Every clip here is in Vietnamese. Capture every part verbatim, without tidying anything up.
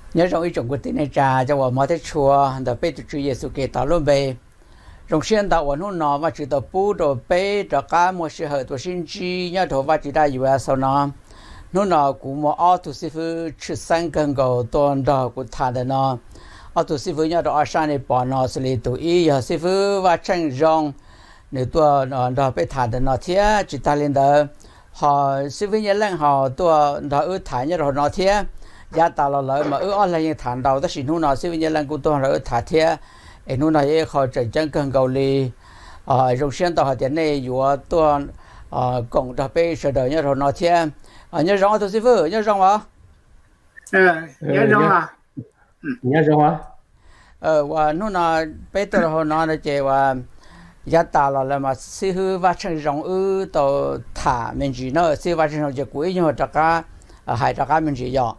nhớ trong ý trong cái tin này trà cho vào mọi thứ chùa đã biết được Chúa Giêsu kể tạo luôn về trong xuyên tạo vào nó nó và chỉ tạo bù đồ bé cho cả một sự hợp tổ sinh chi nhớ thổ và chỉ đãอยู่sau nó nó nó cũng một ở tu sư phụ chữ sang cần cầu toàn đó của thà đó nó ở tu sư phụ nhớ đó ở sang này bỏ nó xử lý tu ý ở sư phụ và tranh rong nếu tua nó đó bé thà đó nó thế chỉ ta lên đó họ sư phụ nhớ lần họ tua đó ở thà nhớ đó nó thế giá tạo là lợi mà ở online như thằng đầu đó xin nó nói sư phụ nhớ lần của tôi là ở thà thế em nó nói họ trở chân cần cầu li ở trong xuyên tạo tiền này vừa tôi ở cộng đặc biệt sẽ đợi nhớ rồi nói thêm ở nhớ rõ tôi sư phụ nhớ rõ hả ờ nhớ rõ à nhớ rõ hả ờ và nó nói bây giờ họ nói là chỉ và giá tạo là mà sư phụ và chân rong ư tổ thả mình chỉ nói sư phụ chân rong chỉ quý nhưng mà tất cả hai tất cả mình chỉ rõ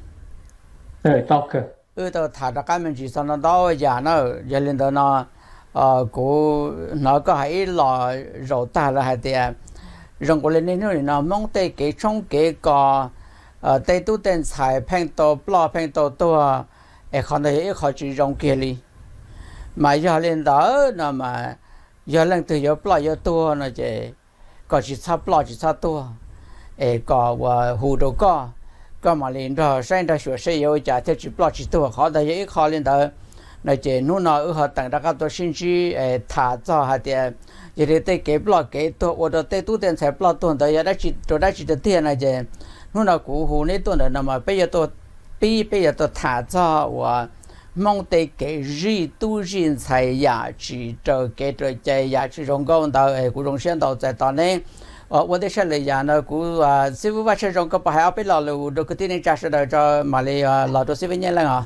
ờ tốt cơ ư tổ thả tất cả mình chỉ xong nó đó giờ nó giờ lên đó nó ờ cô nó có hay là rồi ta là hai tiền rong có lên nên nó nó mong tây cái trong cái có ờ tây tu tên xài phèn tổ plo phèn tổ tua ấy còn đấy họ chỉ rong kia đi mà giờ lên đó nó mà giờ lên từ giờ plo giờ tua nó chỉ có chỉ sao plo chỉ sao tua ấy có và hồ đồ có có mà lên đó sang đó sửa xây yêu trả theo chỉ plo chỉ tua họ đấy họ lên đó nói chuyện nó nói ở họ tặng ra các tổ sinh chi thả cho họ thì giờ thì tới cái blog cái tổ ở đó tới tu tiền sẽ blog tuần đó giờ đã chỉ tôi đã chỉ được tiền này chứ nó nói cũ hồ này tuần đó mà bây giờ tôi bây bây giờ tôi thả cho và mong tới cái gì tu riêng才雅chỉ cho cái cho cái雅chỉ trong công đó của trong sen đó在当年呃我的说了呀呢古啊师傅把这种个把还要被老路都个天天驾驶的这马来啊老多师傅年了啊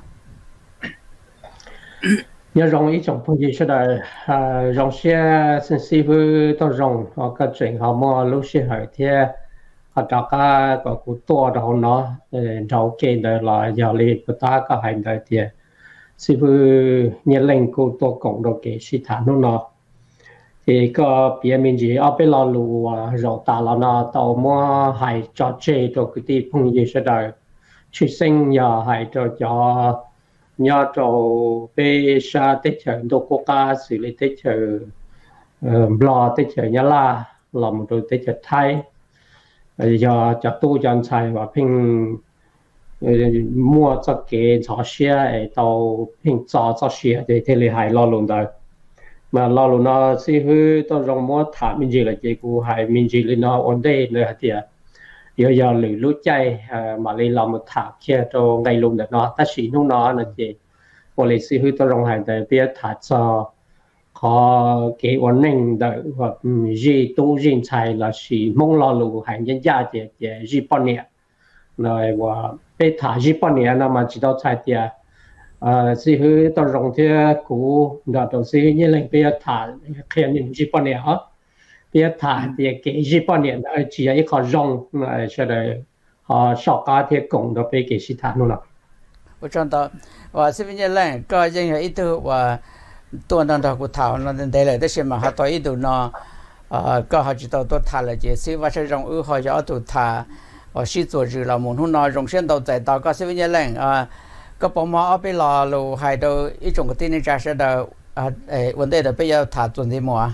nhớ rong ý trong phong gì sẽ là rong xe sinh sĩ với tao rong họ cái chuyện họ mua lúc xe hỏi thì họ cho cái cái cụ to đó nó rau kén đó là giờ lên của ta cái hành đó thì sĩ với nhớ lên cụ to cộng đồ cái sĩ thản nó nó thì có bây mình chỉ ở bên lò lù rau ta là nó tàu mua hay cho chơi đồ cái tí phong gì sẽ là chuyển sinh giờ hay cho cho nhớ trâu bê sa tết chờ đồ quốc gia xử lý tết chờ lò tết chờ nhá la làm đồ tết chờ Thái giờ cho tu chân xài và pin mua cho cái chó xe tàu pin chó cho xe để thế là hay lo luôn đó mà lo luôn nó sẽ hơi tao rong mua thả mình gì là chỉ của hay mình gì lên nó ổn định nữa thì giờ giờ lử lút chay mà lấy làm một thả kia cho ngày luôn được nó ta chỉ nung nó là gì của lịch sử tôi rong hành để biết thả cho có cái ổn định được hoặc gì tu riêng chạy là chỉ mong lo lù hành nhân gia thì thì gì bao nhiêu rồi và biết thả gì bao nhiêu nó mà chỉ đâu chạy thì à sử tôi rong thì cũ đó tôi sử như là biết thả khi những gì bao nhiêu biết thả thì cái gì bao nhiêu chỉ là一个 rong 来说的họ sọc cá thì cũng được bị cái sự thả luôn 我知道，我这边的人，个人有一度我多能到过头，那带来的些嘛，还到一度呢，呃，个好知道多他了些，所以我是让二号要多他，我是做日了，门口那容先到在到个这边的人啊，个宝马二边老路还都一种个电力驾驶的啊，诶，问题的不要他做的么啊？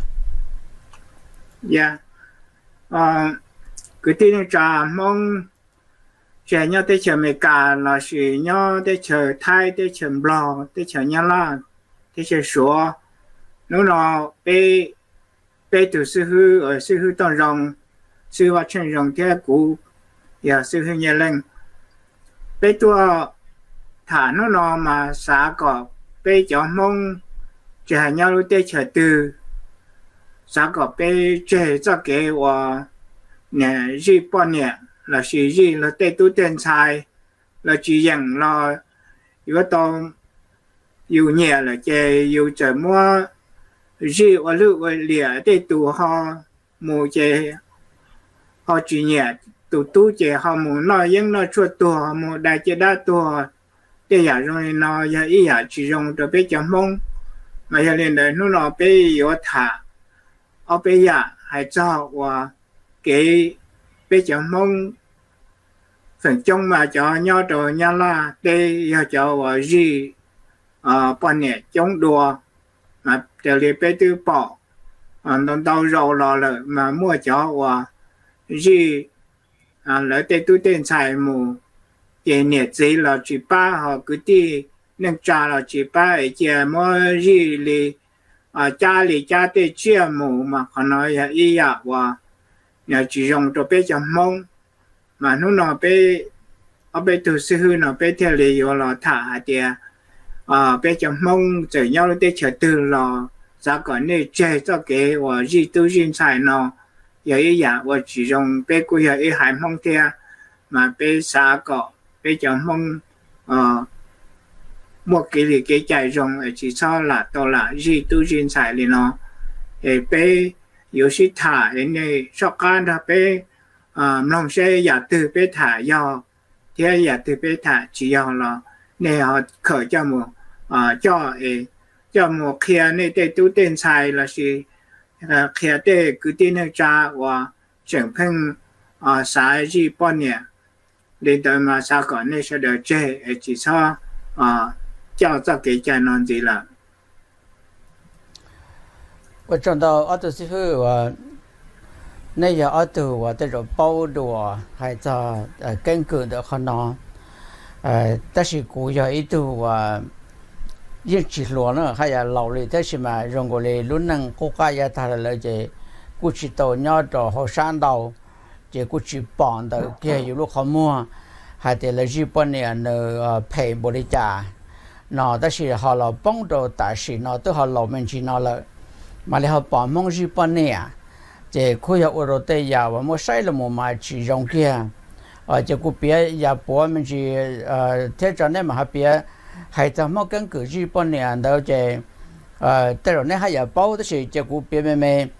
dạ ờ cái tin này trả mong trẻ nhau tới chờ mẹ cả là chỉ nhau tới chờ thai tới chờ bò tới chờ nhau là tới chờ số nếu nó bé bé từ sư hư ở sư hư toàn rồng sư và chân rồng theo cũ giờ sư hư nhà lên bé tua thả nó nó mà xả cỏ bé cho mong chờ nhau lúc tới chờ từ xả cỏ bé chờ cho cái và nè gì bao nhiêu là chỉ gì là tây tu tiền xài là chỉ rằng là yếu tố yếu nhẹ là chơi yếu chơi mua gì ở lúc ở lìa tây tu họ mua chơi họ chỉ nhẹ tu tu chơi họ muốn nói những nói chuột tu họ muốn đại chơi đa tu để giả rồi nó giờ ý giả chỉ dùng cho bé chấm mông mà giờ lên đây nó nó bé yếu thả ở bé giả hay cho và cái bé chấm mông phần trong mà cho nhau đồ nhau là đây giờ cho vào gì à bọn nhẹ chống đùa mà để lấy bé tư bỏ à nó đau rầu lò lợ mà mua cho vào gì à lấy tay tu tiền xài mù để nhẹ gì là chỉ ba họ cứ đi nâng trà là chỉ ba ở kia mua gì li à cha li cha tê chia mù mà họ nói là ý ạ và nhà chỉ dùng cho bé chấm mông mà nó nó bé ở bé tu sư nó bé theo lý do là thả thì à bé chấm mông chỉ nhau để chờ từ là giá cả này chơi cho cái và gì tu sinh xài nó vậy ạ và chỉ dùng bé cũng là ý hải mông theo mà bé xa cọ bé chấm mông à một cái gì cái chạy dùng chỉ cho là to là gì tu sinh xài thì nó thì bé有时他人家说干他被啊，弄些也都被他要，天也都被他只要了，你要可叫么啊叫诶叫么开那得都点菜了是，呃开得固定的家话整盆啊啥日半年，你到嘛啥个那些的这诶只说啊叫这给家弄子了。 我知道阿杜师傅话，那些阿杜话这种包đồ还在呃根据的可能，呃，但是古有一度话，一直落呢，还有老的，但是嘛，中国的路能国家也他的了这，过去到鸟到后山道，这过去帮的，这有路好么，还得了日本人的呃赔不的价，那但是好了帮到，但是那都好老门去那了。mà lại họ bỏ mong gì bên này à, chỉ khối ở đầu tây giờ và mua sai là mua mà chỉ dùng kia, ở chỉ có biết giờ bỏ mình chỉ thế cho nên mà họ biết hay cho mua cái cửa gì bên này đâu chỉ, tới rồi này hay giờ bao đó chỉ chỉ có biết mình mình,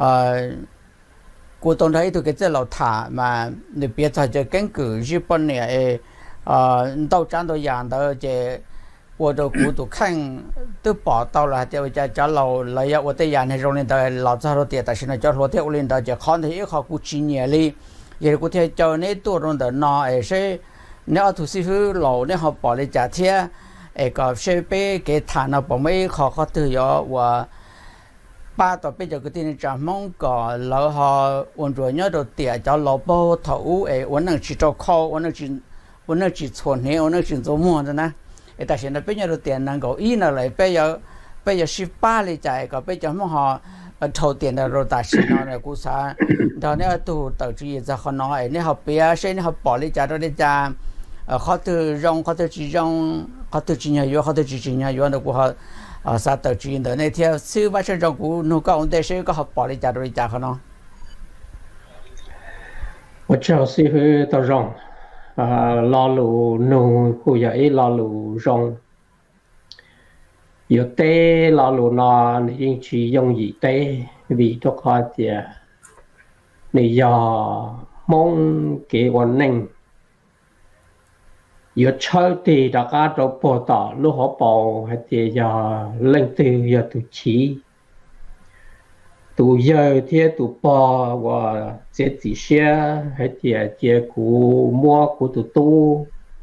cô tôi thấy tụi cái cái lẩu thả mà để biết cho chỉ cái cửa gì bên này, đâu chẳng đâu dạng đâu chỉ我都估都看都报道了，就叫叫老老要我对人那种人的老早都点，但是呢，叫老天我领导就看他一考估几年里，也估天叫那多种的那哎是，你要图师傅老你好报的价钱，哎个设备给谈了，不没考考都要我。ba tòa bây giờ cái tin rằng mong có lỡ họ ổn rồi nhớ đầu tiền cho lỡ bao thấu ấy ổn năng chỉ cho kho ổn năng chỉ ổn năng chỉ chuẩn này ổn năng chỉ做mua rồi nè. tại sao nó bây giờ đầu tiền năng có ý là lại bây giờ bây giờ ship ba lấy chạy có bây giờ mong họ thầu tiền là rồi tại sao nó này cũng sao đó nếu tu tự chỉ ra họ nói nếu họ bây giờ nếu họ bỏ lấy chạy rồi lấy chạy họ từ rong họ từ chỉ rong họ từ chỉ nhà yếu họ từ chỉ chỉ nhà yếu nó cũng họ à sao tự chỉ đó này theo sư bác sư rong cũng nó có vấn đề sư có họ bỏ lấy chạy rồi lấy chạy họ nói 我就是去到rong à lo lù nung khu giờ ấy lo lù rong giờ tê lo lù nó nên chỉ dùng gì tê vì cho coi thì này giờ mong cái vấn đề giờ chơi thì đại gia都报道lúc họ bảo hay thì giờ lên từ giờ từ chỉ từ giờ thì từ bỏ và sẽ chỉ xe hay thì chỉ cũ mua cũ từ tu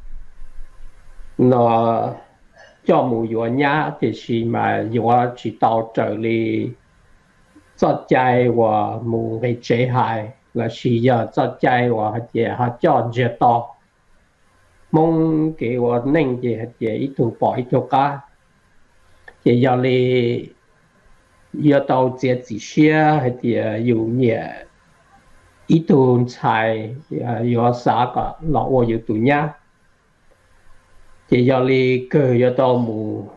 nó cho một vụ nhá thì chỉ mà vụ chỉ tạo trở lại cho chạy và một cái chế hại là chỉ giờ cho chạy và hay thì họ chọn giờ to mong cái và nên thì hay thì ít tu bỏ ít tu cá thì giờ li giờ tàu chế chỉ xe hay thì nhiều nhẹ ít tu xài giờ xã cả lão và nhiều tu nhá thì giờ li cơ giờ tàu mù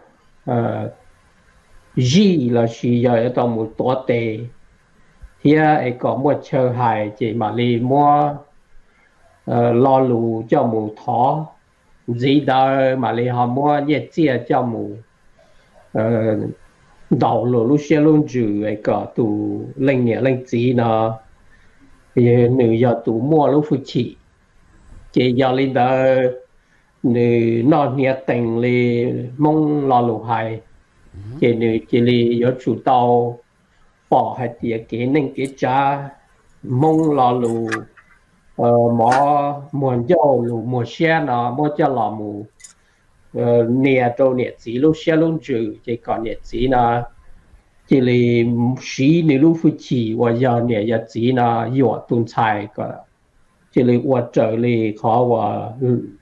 gì là chỉ giờ tàu mù toa tệ thì ấy có một chơi hài chỉ mà li mua lo lù cho mù thó gì đó mà li họ mua nhiệt chia cho mù đầu lúa lúa xe luôn chữ ấy cả tụ lên nhẹ lên gì nó thì nữ giờ tụ mua lúa phụ chỉ chỉ giờ lên đó nữ nó nhiệt tình li mong lo lúa hay chỉ nữ chỉ li giờ chủ tàu bỏ hay tiệt cái nên cái cha mong lo lúa mỏ muôn dầu lù mua xe nó mua cho lò mù nè trâu nè chỉ lúc xe lúc trừ chỉ còn nè chỉ nó chỉ là xí nè lúc phụ chỉ và giờ nè giờ chỉ nó yếu tuần chạy cả chỉ là và trở lại khó và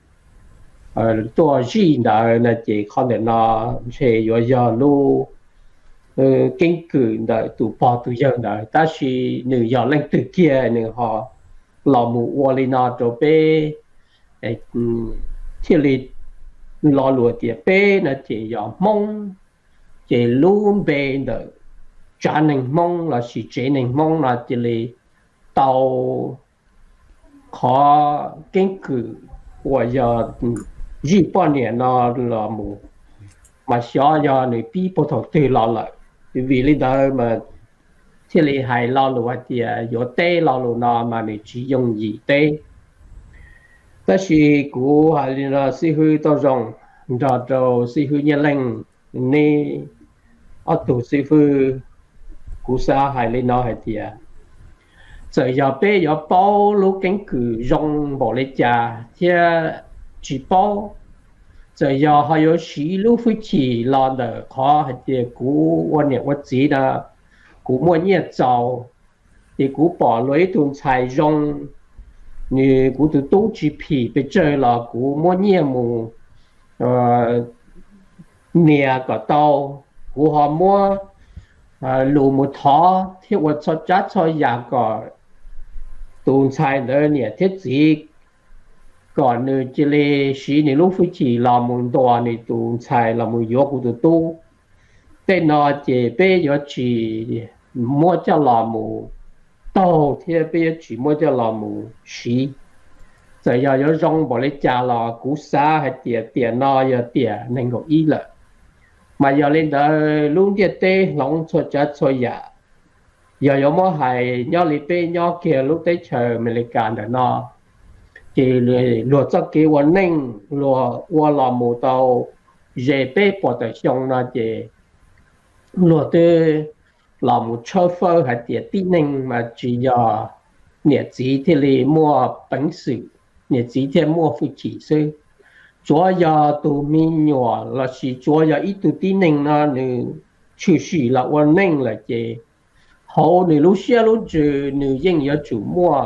ตัวจีนได้นะจีเขาเนี่ยนะเชื่อว่าจะรู้เออเก่งขึ้นได้ตัวพอตัวยังได้แต่是หนึ่งอย่างเล่นตัวเกียร์หนึ่งฮะเราหมู่วัวเลยนะจะไปไอ้ที่ลีรอหลัวเดียไปนะจีอย่างมงจีรู้ไปเด้อจานหนึ่งมงเราสิเจหนึ่งมงนะจีลีเตาขอเก่งขึ้นว่าจะยี่ป้อนเนี่ยนอละหมูมาช้อยาในปีปฐมตีเราเลยวิลิดามาที่เลยให้เราหรือว่าเดีย有เต้เราหรือนอมาในจียงยี่เต้แต่是กู还是那是去到种找到是去年龄你啊都是去กูซาให้เลยนอให้เดียจะ要被要包路根据用不来家ที่chỉ bao giờ giờ hay có xí lúc phải chỉ làm được khó hay thì cú quan niệm quan chỉ là cú mua nhiệt giàu thì cú bỏ lối tuần xài rong như cú từตู้chỉ phìไปchơi là cú mua nhiệt mù nè cả tàu cú họ mua lù một thó thiết vật cho chát cho nhà cả tuần xài nữa nè thiết gìก่อนเนี่ยจะเลยสีในลูกฟิชีลามุนตัวในตูนชายลามุยกุตุตู้เป็นนอเจเปยจีมัวจะลามูโตเทียเปยจีมัวจะลามูสีจะ要有用บริจาคละกุศลให้เตียเตียนอยเตียนั่งก็อีละมา要เล่นได้ลุงเดียเต้หลงชดจะชดยา要有么係要你俾要嘅ลูกได้เชิญอเมริกันเดนอthì luật cho cái vấn đề luật qua làm một tàu dễ bị bỏ tại trong là thì luật để làm một chauffeur phơ hay để tin nên mà chỉ là nhiệt chỉ thì là mua bánh sự nhiệt chỉ thì mua phụ chỉ sư chủ yếu tụ mình nhỏ là chỉ chủ yếu ít tụ tin nên là nữ chủ sự là vấn đề là thì hậu nữ lúc xưa lúc trước nữ dân yếu chủ mua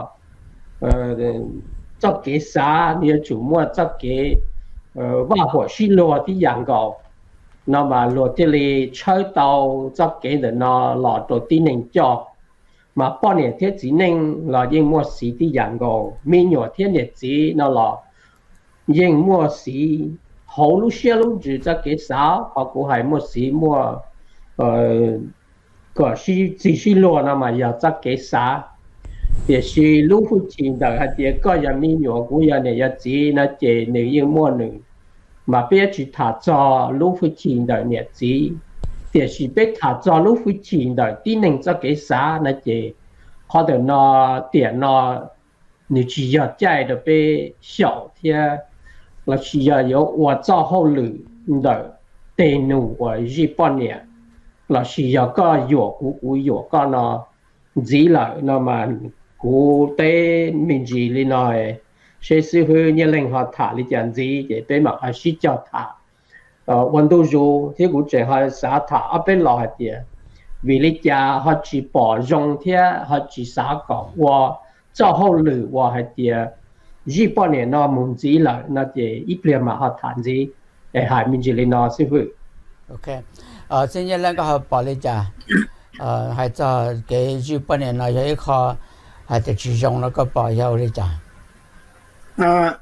chấp cái xã như chủ mua chấp cái và火西罗的养狗，那么罗这里车道chấp cái的那老多的能叫，嘛半年天只能老因莫时的养狗，明年天日子那老因莫时好路些路住chấp cái xã，或者係莫時莫呃個西只西羅那麼要chấp cái xã。也是路附近的，还是个人民有古人的日子，那这女婴么女，嘛别去他做路附近的日子，也是别他做路附近的，只能做个啥那这，或者那点那，你只要在的被小天，那需要有我做好路的，对努我日半年，那需要个有古古有个那，只了那么。กูเต้มินจีลีน้อยเชื่อซื้อเนี่ยเล่งหัดถ่ายลิจันจีเดี๋ยวไปมาอาชีพจัดถ่ายเอ่อวันดูจูที่กูเจอหัดสาถ่ายเอาเป็นหล่อเดียวิลิจาหัดจีปอจงเทียหัดจีสาเก่าว่าเจ้าเขาหรือว่าเดียยี่ปอเนี่ยนอมุนจีละน่าจะอีเปลี่ยนมาหัดถ่ายจีไอ้หายมินจีลีน้อยซื้อโอเคเอ่อสิ่งนี้เล่งก็หัดปอลิจาเอ่อให้เจ้าเกี่ยยี่ปอเนี่ยนอยเขา还得去用那个保药的讲。 呃，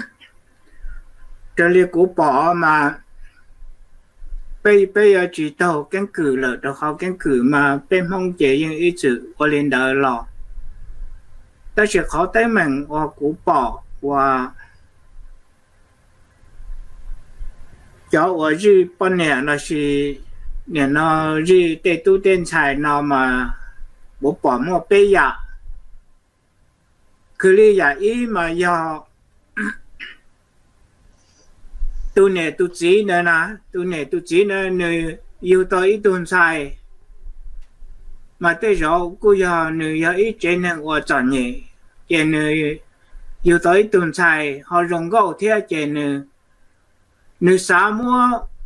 这里古堡嘛，被被要知道根据了，然后根据嘛，被梦见用一直我领导了，但是好歹们我古堡我。叫我日半年那是年那日得都电菜那么我把莫背呀。คือเลยอยากอีมายาตัวเนี่ยตัวจีเนี่ยนะตัวเนี่ยตัวจีเนี่ยเนี่ยอยู่ต่ออีตัวใส่มาแต่เรากูอยากเนี่ยอยากอีเจนเนี่ยว่าจันเนี่ยเจนเนี่ย yêu tới tuần sai họ rong gạo theo chế nữ nữ xã mua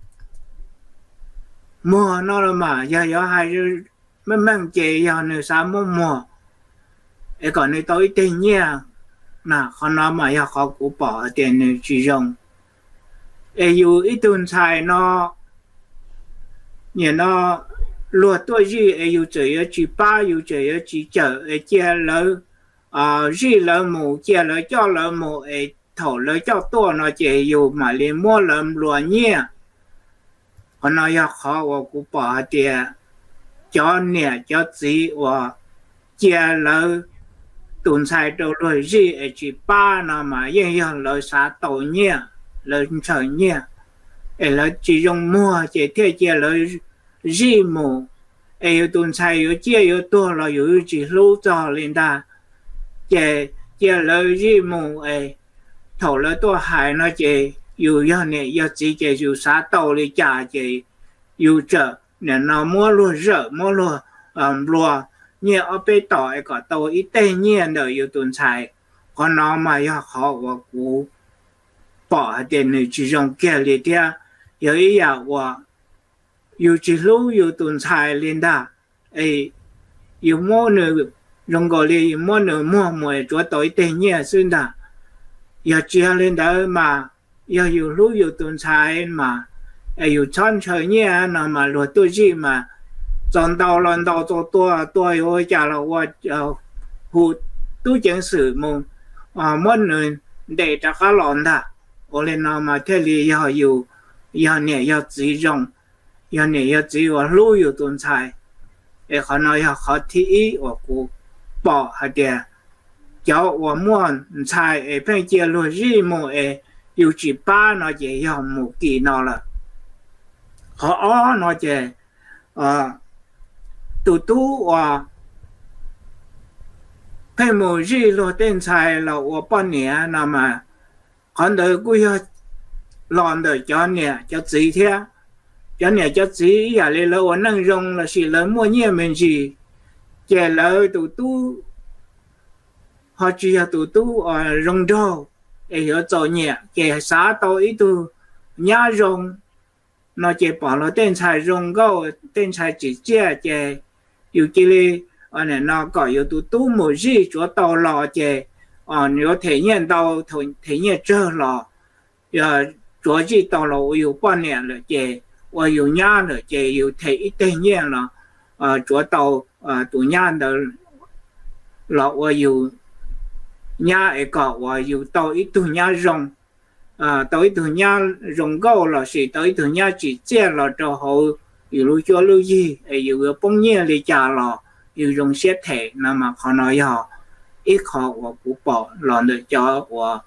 mua nó là mà giờ giờ hai mấy mang chế giờ nữ xã mua mua ấy còn nữ tới tiền nhia nà họ nói mà giờ họ cũng bỏ tiền nữ chỉ dùng ấy yêu ít tuần sai nó nhà nó luật tôi gì ấy yêu chơi ở chỉ ba yêu chơi ở chỉ chờ ấy chia lỡ à gì lỡ mù chia lỡ cho lỡ mù ấy thầu lỡ cho tôi nó chỉ yêu mà liền mua lỡ lúa nhia họ nói giờ họ cũng bỏ tiền cho nè cho gì và chia lỡ tuần sai đâu rồi gì ấy chỉ ba nó mà yên yên lỡ xã tổ nhia lỡ chờ nhia ấy lỡ chỉ dùng mua chỉ theo chia lỡ gì mù ấy yêu tuần sai yêu chia yêu tôi là yêu chỉ lưu cho lên ta chỉ chỉ lời gì mù ấy thầu lời tôi hại nó chỉ yêu yêu này yêu chỉ chỉ yêu sát đầu đi trả chỉ yêu trợ nên nó mua luôn rợ mua luôn um luôn như ở bên tỏi ấy có tàu ít tên nhiên đời yêu tuần sai còn nó mà yêu họ và cú bỏ tiền này chỉ dùng kia đi theo yêu ý à và yêu chỉ lưu yêu tuần sai lên ta ấy yêu mua nữa dùng gọi là mua nữa mua mua chỗ tối tên nhẹ xuyên ta yêu chia lên đó mà yêu yêu lưu yêu tuần sai mà yêu chọn chơi nhẹ nó mà luật tôi gì mà chọn đầu lần đầu cho tôi tôi ơi chả là tôi hụt tôi chẳng xử mong à mất người để cho các lòn ta ở lên nó mà thế thì yêu yêu yêu nhẹ yêu chỉ dùng yêu nhẹ yêu chỉ vào lưu yêu tuần sai ấy họ nói họ thi ý của cô bỏ hạt địa cháu của muốn sai ấy phải chia luôn gì mà ấy yêu chỉ ba nó chỉ yêu một kỳ nó là họ nó chỉ à tụ tụ à phải một gì luôn tên sai là của bọn nhẹ nào mà còn đời cô yêu lòn đời cho nhẹ cho gì thế cho nhẹ cho gì giờ lấy lâu năng rong là chỉ lớn mua nhẹ mình gì chè lỡ tụ tu họ chỉ là tụ tu ở rong đâu để ở chỗ nhẹ chè xã tàu ít tu nhá rong nó chè bỏ nó tên xài rong gạo tên xài chỉ chè chè yêu chỉ li ở này nó có yêu tụ tu một gì chỗ tàu lò chè ở nếu thể hiện tàu thể hiện chơi lò giờ chỗ gì tàu lò yêu bao nhiêu là chè và yêu nhá là chè yêu thể ít thể hiện là ở chỗ tàu à tụ nhà đó là và yêu nhà ấy có và yêu tàu ít tụ nhà rong à tàu ít tụ nhà rong gạo là chỉ tàu ít tụ nhà chỉ chè là cho họ yêu lưu cho lưu gì yêu bông nhẹ đi trả là yêu rong xét thể nằm mà họ nói họ ít họ và cũng bỏ làm được cho và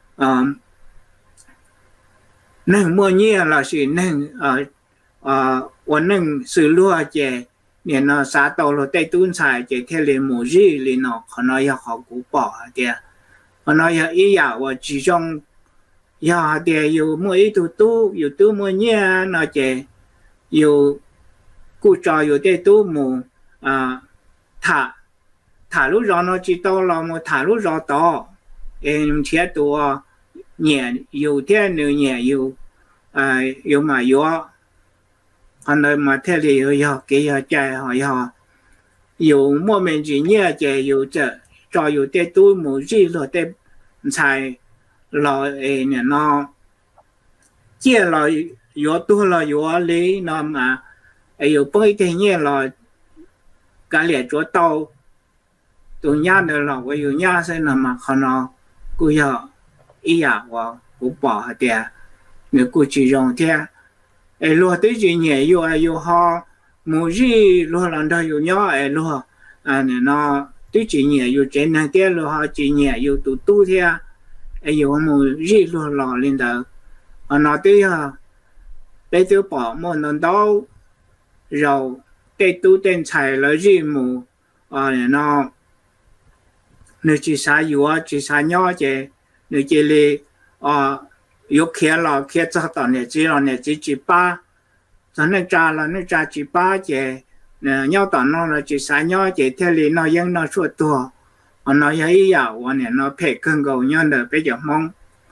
nên mua nhẹ là chỉ nên à à và nên xử lúa chè nên nó xã tàu là tây tuần sai chỉ theo liền một gì liền nó họ nói họ cũng bỏ đi họ nói ý giả và chỉ trong giờ thì yêu mua ít tu tu yêu tu mua nhẹ nó chỉ yêu cụ trò yêu tây tu mù à thả thả lúc đó nó chỉ tao là một thả lúc đó to em chia tu nhẹ yêu theo nữa nhẹ yêu à yêu mà yêu còn nơi mà theo thì họ cái họ chạy họ họ yêu mua mình chỉ nhẹ chạy yêu chợ cho yêu tây tu mù gì rồi tây xài rồi nè nó chia rồi yêu tu là yêu lý nó mà yêu bơi thì nhẹ rồi cái lẽ chỗ tàu tụi nhà nữa là cái yêu nhà xem là mà họ nó cứ giờ ý à và cũng bỏ thì người cứ chỉ dùng thế ấy luôn tới chuyện nhẹ yêu yêu họ mua gì luôn làm đâu yêu nhau ấy luôn à nó tới chuyện nhẹ yêu trên này thế luôn họ chỉ nhẹ yêu tụ tu thế ấy yêu mua gì luôn lò lên đó à nó tới à tới tới bỏ một lần đâu rồi tới tu tên xài là gì mua à nó nếu chỉ xài yêu chỉ xài nhau chứ nếu chỉ là à yêu kia là kia cho tao này chỉ là này chỉ chỉ ba cho nên cha là nên cha chỉ ba chứ nhau tao nó là chỉ xài nhau chứ theo lý nó vẫn nó suốt tua nó thấy giàu anh nó phải cân cầu nhau được bây giờ mong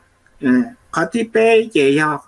có tí bé chị học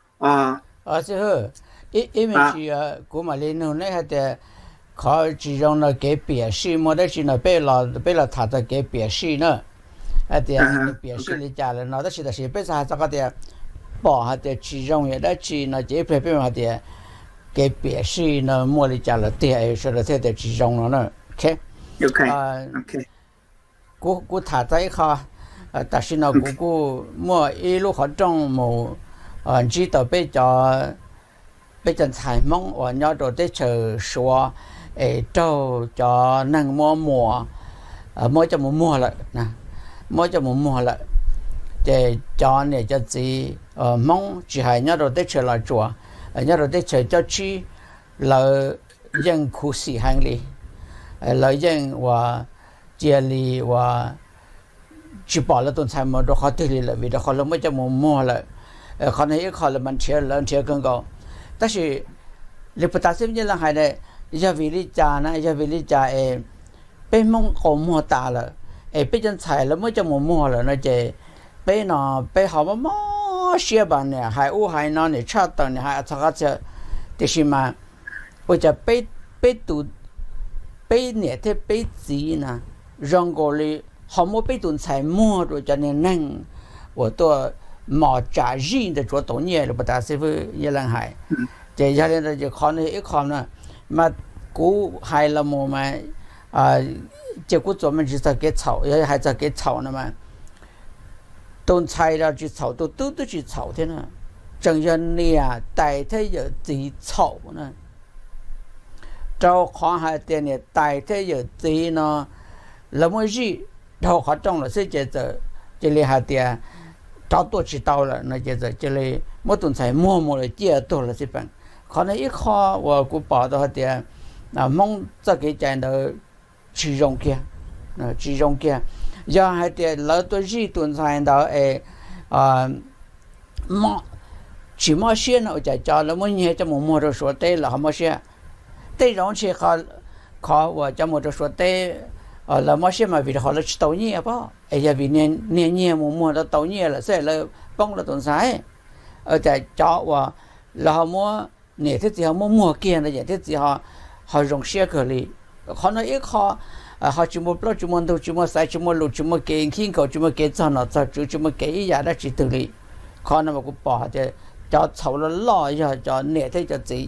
ờ ờ chứ ý ý mình chỉ của mà lên nó này hay là khó chỉ dùng nó cái biểu示mà đó chỉ nó bé là bé là thà cái cái biểu示nữa hay là biểu示lý giải là nó đó chỉ là chỉ bé sao cái đó bỏ hay là chỉ dùng cái đó chỉ nó chỉ bé bé hay là cái biểu示nó mua lý giải là tiền说的这的只用了呢 OK OK OK กูกูถาใจเขาแต่是呢กูกูมั่ว一路好重冇呃知道被叫被人采梦我要到的去说诶就叫能摸摸呃摸就摸摸了那摸就摸摸了这叫呢就只呃梦只系要到的去来做要到的去就去来人苦死行里来人话这里我只把了东西么都好对里了，为了好了么就么么了，呃，可能也考了蛮钱，两钱更高，但是你不打算你让孩子，一为你家呢，一为你家诶，被梦搞么大了，诶，被人踩了么就么么了，那就被呢被好么么些吧呢，还我还那呢差到呢还查个这，就是嘛，我就被被堵，被呢的被挤呢。让过来，好么被动才摸着叫你能，我都毛扎人的做多年了，不打师傅也能还，这下来呢就看那一看呢，嘛古还了么嘛啊，结果专门就是给炒，也还在给炒呢嘛，都菜了去炒，都都都去炒的呢，正要你啊代替有自己炒呢，照看还得呢代替有自己呢。那么热，然后好重了，所以这这这里还得找多知道了，那这这这里没东西摸摸了，接多了这边，可能一看我估报道的，那蒙这个讲的只用嘅，那只用嘅，然后还得老多热东西到诶啊摸，起码先呢，我就叫了么你这么摸着说对了，好么些，对容器好，考我这么着说对。ờ là mà xem mà vì họ là tàu nhẹ bao, ấy giờ vì nên nên nhẹ mùa mùa là tàu nhẹ là sẽ là bông là tuần sai, ở tại chỗ và là họ mua nè thế gì họ mua mua kia là vậy thế gì họ họ dùng xe cửa đi, họ nói ít họ họ chỉ mua bao chỉ mua đâu chỉ mua sai chỉ mua lụt chỉ mua cái khi cầu chỉ mua cái cho nó cho chỉ mua cái gì đó chỉ tự đi, họ nó mà cũng bỏ thì cho sầu nó lo giờ cho nè thế cho gì,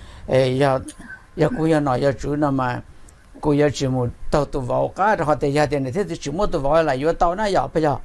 ấy giờ giờ cũng giờ nói giờ chủ nó mà cô giờ chỉ muốn tàu tàu vào cả rồi họ để gia đình này thế thì chỉ muốn tàu vào là yêu tàu nó giàu bây giờ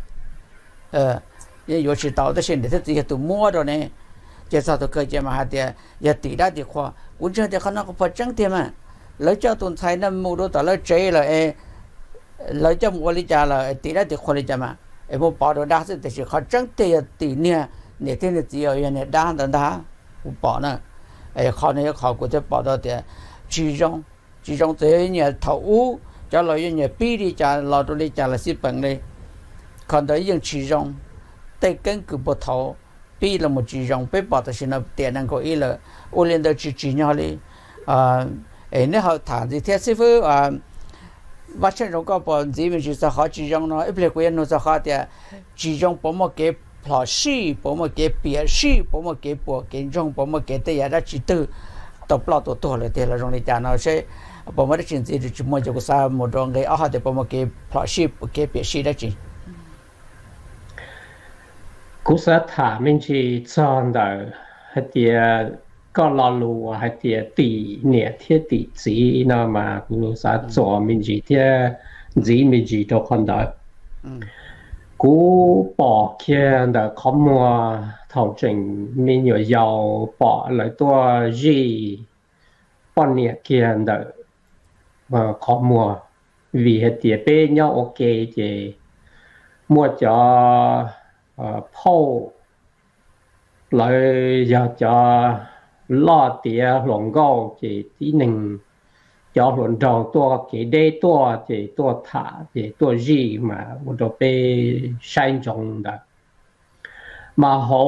ờ yêu chỉ tàu đó xin để thế thì tàu mua rồi này giờ sao tàu cơ chế mà họ để giờ tỷ đã thì khoa cũng chưa thì họ nó có phát triển thêm mà lấy cho tuần thái nó mua đồ tàu lấy chế là e lấy cho mua lý trả là tỷ đã thì khoa lý trả mà em mua bỏ đồ đa thì chỉ họ trắng thì tỷ nè nè thế thì chỉ ở này đa đa đa cũng bỏ nữa ấy họ này họ cũng sẽ bỏ đồ để chỉ dùng chỉ trong thế nhà thầu cho lợi nhà pi đi trả lợi đồ đi trả là ship bằng đây còn đấy những chỉ trong tay cân cứ bộ thầu pi là một chỉ trong bé bỏ thì nó tiền năng có ý là ô lên đó chỉ chỉ nhau đi à ấy nếu họ thả thì theo sư phụ à bắt chân trong cái bọn gì mình chỉ sao họ chỉ trong nó ít lại quen nó sao họ thì chỉ trong bỏ một cái plot sĩ bỏ một cái bia sĩ bỏ một cái bộ cái trong bỏ một cái tay ra chỉ từ tập lọt tổ tổ lại thì là trong này trả nó sẽ bỏ một cái chuyện gì thì chúng mình cho sao một trong cái ở thì bỏ một cái plot ship cái bia sĩ đó chứ cú sa thả mình chỉ chọn đó hay thì có lo lù hay thì tỷ nhẹ thiết tỷ gì nào mà cú sa chọn mình chỉ thì gì mình chỉ cho con đó cú bỏ kia đó có mua thầu trình mình nhiều giàu bỏ lại tua gì bỏ nhẹ kia đó mà có mua vì hay thì bên nhau ok thì mua cho phô lại giờ cho lo tiền luận câu thì tí nừng cho luận đầu tua cái đây tua thì tua thả thì tua gì mà một đồ bê sang trọng đó mà họ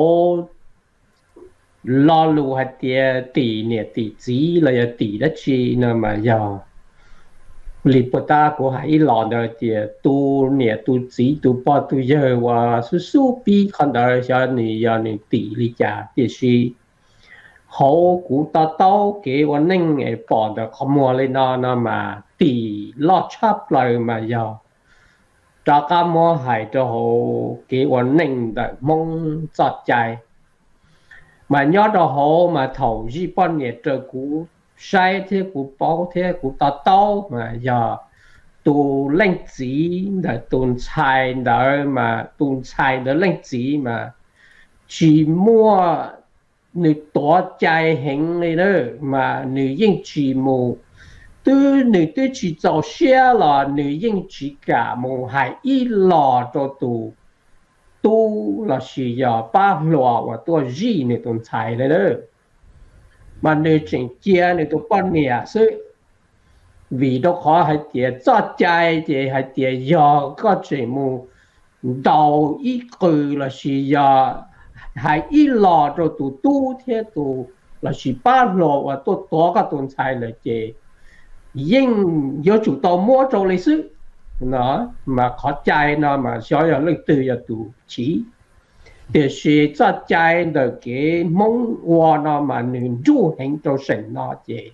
lo lù hay tiền tỷ nè tỷ gì là tỷ đất chi nữa mà giờ 里不大国还一老的的都年都几都八都yearว่าสุสุปีคันดาชานี่ยานี่ตีลิจาที่สิเขากูตาเต้าเกวันนึงไอ้ปอดขมัวเลยนานามาตีลอดชับเลยมายาจากการมัวหายจะเขาเกวันนึงแต่มองจัดใจmà nhớ đó họ mà thầu gì bao nhiêu trời cũ sai thế cũ bao thế cũ ta tao mà giờ tu lên chỉ là tu sai đó mà tu sai đó lên chỉ mà chỉ mua người tỏ trái hình này đó mà người yên chỉ mua từ người từ chỉ找些了người yên chỉ cả mua hay ít lò cho tu tu là chỉ giờ ba lò và tu gì này tu sai này đó mà người chỉnh chia này tu bao nhiêu sự vì đó khó hay tiền cho trái thì hay tiền giờ có chuyện mù đầu ít cử là chỉ giờ hay ít lò rồi tu tu thế tu là chỉ ba lò và tu to cái tuần sai là chỉ nhưng do chủ tàu mua cho lịch sử nó mà khó trái nó mà xóa giờ lịch từ giờ tu chỉ để chỉ cho trái được cái mong hoa nó mà nên du hành cho sinh nó chỉ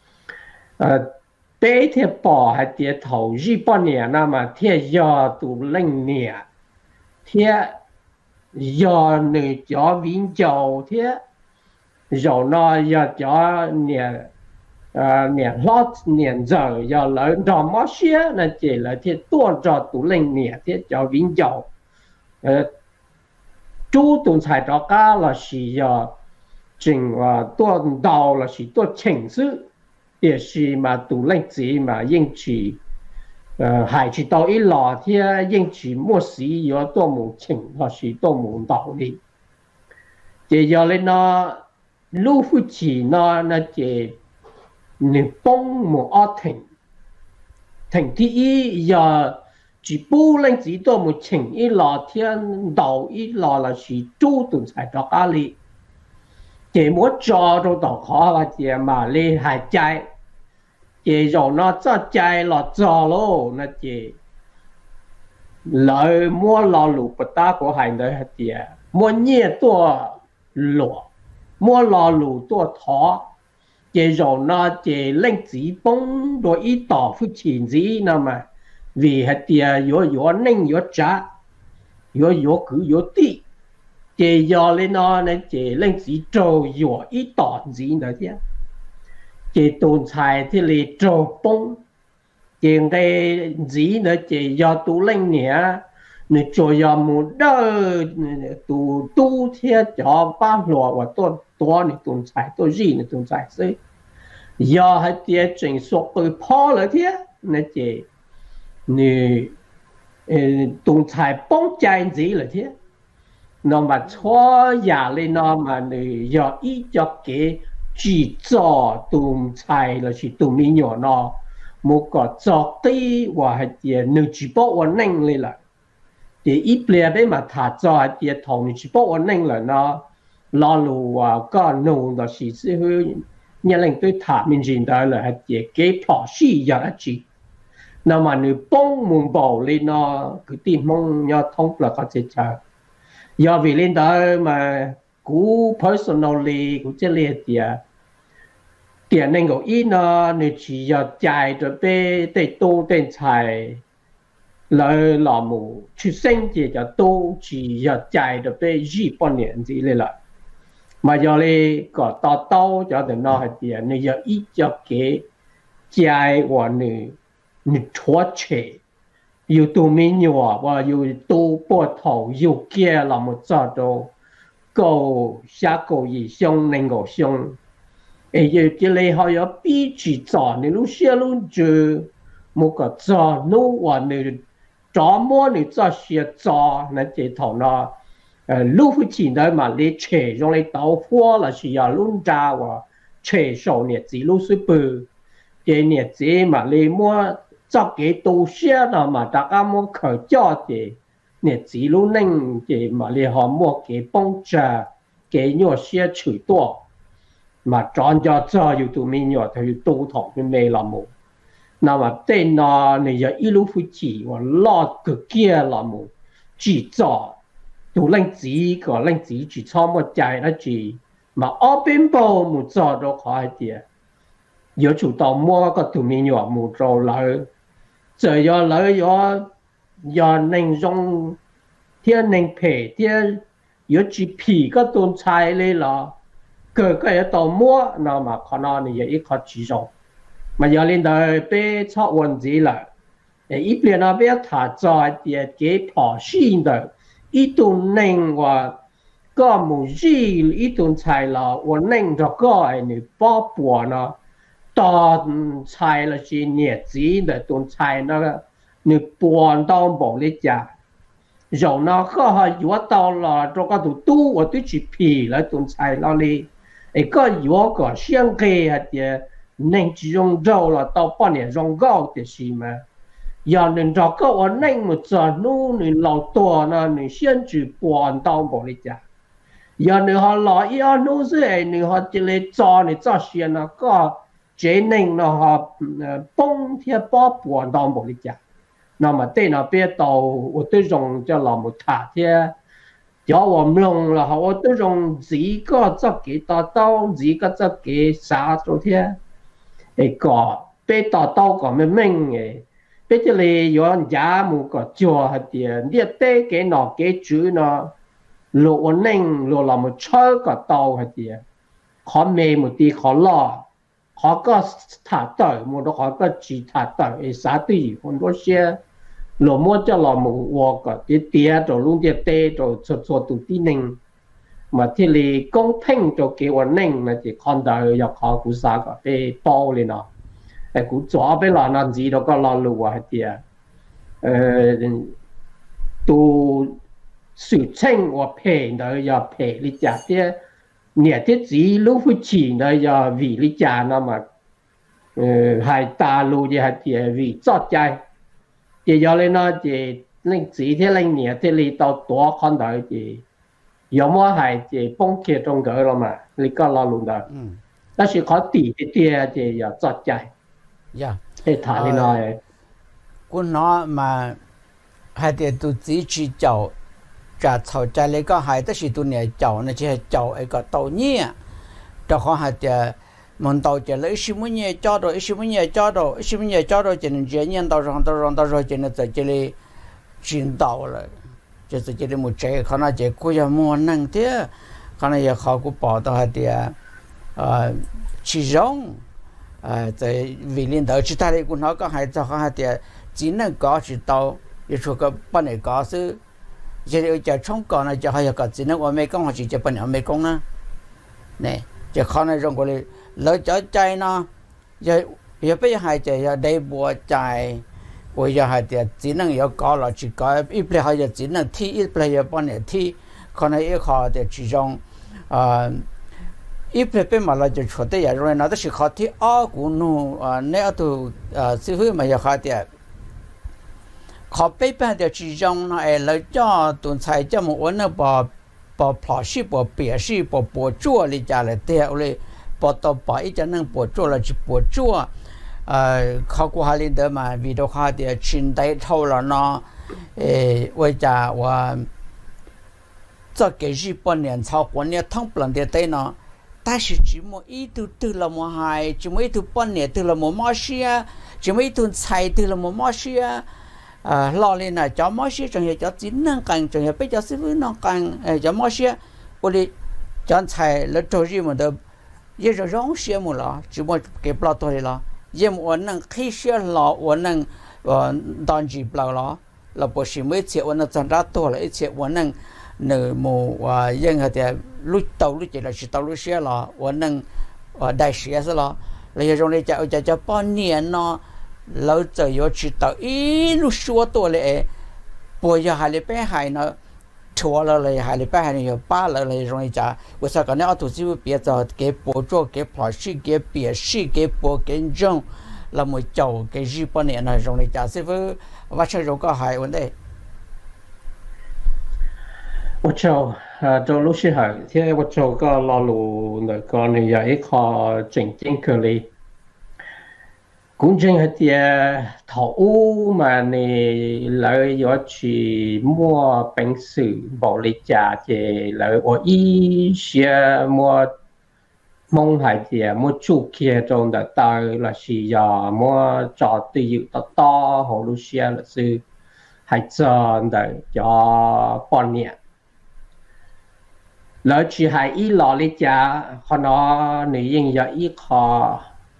tế thế bỏ hay thế thầu gì bao nhiêu na mà thế giờ tụ lên nè thế giờ người cho vĩnh châu thế rồi nó giờ cho nè nè lót nè giờ giờ lấy đò mót xía là chỉ là thế tuôn cho tụ lên nè thế cho vĩnh châu chú tuần sai cho cả là chỉ giờ chỉnh và tuần đầu là chỉ tuần chỉnh sự也是嘛，读历史嘛，应取，呃，还是到一老天应取莫时有多么情，或是多么道理。这要来那路夫起那那这你帮莫阿停，停第一要只不历史多么情，一老天道一老了是主动才到家里。这莫抓到到考或者嘛，你还在。chỉ rồi nó cho chạy lọt giò lô nó chỉ lời mua lò lụt bát ta của hành đời hạt tiền mua nhẹ tua lụa mua lò lụt tua thó chỉ rồi nó chỉ lên chỉ bông rồi ít tỏ phức triển gì nào mà vì hạt tiền yếu yếu ninh yếu trả yếu yếu cứ yếu tí chỉ do lên nó nó chỉ lên chỉ trâu yếu ít tỏ gì nữa chứ chỉ tồn tại thì lì trâu bông chỉ cái gì nữa chỉ do tu linh nhẹ nữa cho do một đời tu tu theo cho ba lò và tu tu nữa tồn tại tu gì nữa tồn tại chứ do hay tiệt trình số từ phò lại thế nữa chỉ nữa tồn tại bông trái gì lại thế nó mà cho nhà lên nó mà nữa do ít cho cái chỉ cho tụm trái là chỉ tụm mi nhỏ nó một có cho tí và hay tiền nửa chỉ bảo và nâng lên là để ít bia đấy mà thả cho hay tiền thầu nửa chỉ bảo và nâng là nó lo lù và có nụ là chỉ sẽ hơi nhà lên tôi thả mình nhìn đó là hay tiền cái bỏ xí giờ là chỉ nào mà nửa bông muốn bảo lên nó cứ tìm mong nhau thông là có thể chờ do vì lên đó mà cú personally cú chơi liệt tiền tiền nên có ít nó nếu chỉ giờ chạy rồi bé để tô tiền xài lời lò mù出生节就都只giờ chạy rồi bé gì bao nhiêu gì lên lại mà giờ này có tao tao cho đến nó hay tiền nếu giờ ít cho cái chạy và nếu nếu chúa chế yêu tu mình nhiều và yêu tu bỏ thầu yêu kia là một giờ đâu cầu xa cầu gì xong nên cầu xong ấy giờ cái này họ có bị chỉ cho nên lúc xưa lúc giờ một cái cho nó và nên cho mua nên cho xưa cho nên chỉ thầu nó lúc phải chỉ nói mà lấy chế trong lấy tàu hoa là chỉ là lúc ra và chế sổ nhiệt chỉ lúc xưa bự cái nhiệt chỉ mà lấy mua cho cái đồ xưa nào mà đại家mua khởi cho thì nhiệt chỉ lúc nên cái mà lấy họ mua cái bông trà cái nhỏ xưa chửi to mà chọn cho cho yêu tụ mình nhỏ thì tu thọ cái mê làm một 那么对呢，你要一路会记，我老个kia là một chỉ trò tụ lên chỉ có lên chỉ chỉ cho một chạy là chỉ mà ở bên bầu một trò đâu khỏi tiền, giờ chủ tàu mua có tụ mình nhỏ một trò lợi, giờ giờ lợi giờ giờ nên dùng thiên nên phe thiên giờ chỉ phi có tôn trái lên là cái cái tàu mua nào mà khó nói này ít khó chỉ dùng mà giờ lên đời bé cho vấn gì là ít liền nó bé thả cho thì cái bỏ xin đời ít tuần nên và có một gì ít tuần trái là vấn nên cho cái này bỏ bỏ nó toàn trái là chỉ nhiệt gì để tuần trái nó nó bỏ đau bỏ đi chả rồi nó có hay yếu đau là cho cái tụ tu và tụ chỉ phi là tuần trái nó đi ấy có yếu có xiang cái thì nên chỉ dùng rau là tao bao nhiêu dùng gạo thì gì mà giờ nên cho cái ở nên một giờ nu nên lao tua na nên先去搬到某里家giờ nên họ lao ý ở nu rồi nên họ chỉ lấy cho nên cho先那个这nên nó họ bông thì bỏ搬到某里家那么对那边到我都用叫老木塔的叫我们用了我都用几个这几刀刀几个这几啥昨天ấy có bé tao tao có mấy mình ấy bé chỉ là có giá một cái chùa hay tiền đi tới cái nọ cái chữ nó lộ nên lộ là một chơi cái tàu hay tiền khó mê một tí khó lo khó có thả tới một đó khó có chỉ thả tới ấy xã tùy còn đó xe lộ mua cho là một vật cái cái tiền rồi luôn đi tới rồi cho cho tụi tí nên mà thì là công bình cho cái vấn đề mà chỉ看到有考古啥个被包了呢，哎，古早被老难知道个老路啊啲啊，呃，都水清我配的要配你家啲，你啲字路会起的要为你家那么，呃，还大路的还啲为作ใจ，啲要你那啲令字啲令你啲你到多看到啲。有么还是崩溃中个了嘛？你讲老路的，嗯，但是เขาตี的爹就要作ใจ呀， ให้ถาม你หน่อยกูน้อมาให้เดี๋ยวตัวจีจีเจ้าจะเข้าใจเลยก็ให้แต่สิตัวเนี่ยเจ้าเนี่ยจะให้เจ้าไอ้ก็ตัวเนี่ยเจ้าเขาให้เดี๋ยวมันตัวจะเลยสิมันเนี่ยเจ้าตัวสิมันเนี่ยเจ้าตัวสิมันเนี่ยเจ้าตัวจะเนี่ยเนี่ยตัวรองตัวรองตัวรองจะเนี่ยจะเลยชินตัวเลย就是这里木摘，可能这古要木能的，可能也考古报道下的，呃，其中，呃，在为领导其他的古那个还在下的，只能搞是到，也说个不能搞是，这里叫冲搞呢，就还有个只能我没讲，是就不能没讲呢，呢，就可能中国的老早在呢，也也不还在要内部在。我要还得只能要搞了去搞，一不还要只能踢，一不要帮你踢，可能一考的其中，啊，一不被嘛了就错的也容易，那都是考踢二股弄啊，那都啊，最后嘛要考的，考背板的其中呢，哎，老家都才这么我那把把跑戏把别戏把播做了家了，对，我嘞把到把一家能播做了去播做。呃，考古下里的嘛，为了下的清代头了呢，诶，我家我这个日本人朝本年通不能的对呢，但是怎么一度得了么还，怎么一度半年得了么么事啊，怎么一顿菜得了么么事啊，呃，老里呢叫么事，仲要叫只能干，仲要比较师傅能干，诶，叫么事，我哋讲菜了做日么的，也是让些么了，怎么给不了多的了。因为我能开始了，我能呃当机不了，了不是每次我能挣得多了，而且我能那么呃任何的路道路进来是道路些了，我能呃带些是了，那些种的叫叫叫半年呢，老早要去到一路说多嘞，不要还里边还呢。错了嘞，还里边还有扒了嘞，容易讲。我说个那奥图就别找给播做给跑戏给别戏给播给种，那么叫给日本人呢容易讲，是不？我说如果还问题。 我就呃，做老师係，即係我做個老路那個呢有一個正經佢哋， cũng chính là thì thầu mà này lợi có chỉ mua bánh sử bảo lý trả thì lợi ở ý xe mua mong hay thì mua chủ kia trong đó tới là chỉ giờ mua trò tự dự to to hồ lô xe là sự hay cho để cho bọn nhẹ lợi chỉ hay ý lọ lý trả họ nó nữ yên giờ ý họ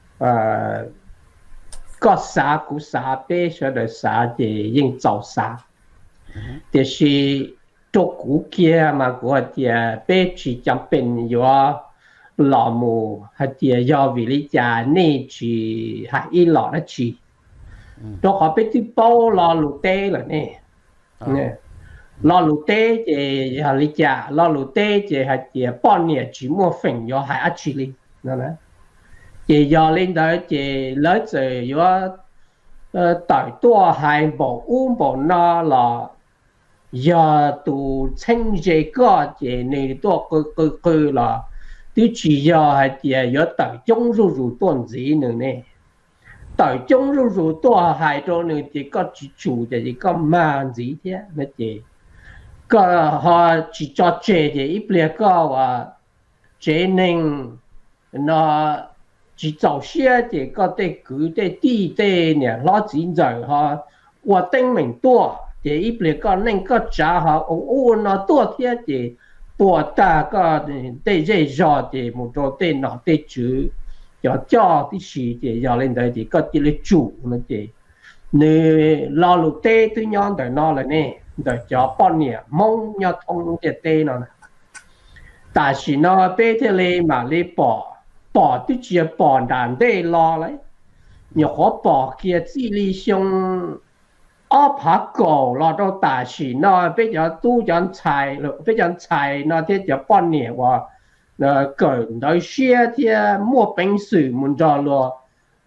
có xã cũng xã bé cho đời xã thì yên giàu xã thì是做股kia mà của thì bé chỉ chẳng bên do lò mù hay thì do vì lý do nên chỉ hay ít lò nó chỉ đó họ biết thứ bao lò lụt tê là nè nè lò lụt tê thì hay lý do lò lụt tê thì hay thì bao nhiêu chỉ mua phần do hay ăn chỉ đi nè nè thì do lên đó thì lấy từ do tại tua hai bộ uống bộ nó là do tụ sinh chế có thì này tua cứ cứ cứ là tí chỉ do hay thì do tại trong rù rù tuần gì nữa nè tại trong rù rù tua hai chỗ nữa thì có chỉ chủ thì có mang gì thế nó chỉ có họ chỉ cho chế thì ít bia có và chế nên nó chỉ早些这个对古对地对呢，老紧在哈，我证明多，这一边个那个家哈，我那多天的多大个对这热的，木头对那对煮，要叫的是的，要领导的个的来煮那的，你老路对对样的那了呢，的叫半年梦要通的对了呢，但是呢，白天嘞嘛嘞包。bỏ tí chia bỏ đàn đây lo lấy nhiều khó bỏ kia chỉ lý xong ốp hạ cổ lo đâu ta chỉ nó bây giờ tu chân chạy rồi bây giờ chạy nó thế giờ bao nhiêu và cởi đôi xe thì mua bánh sử muốn cho lo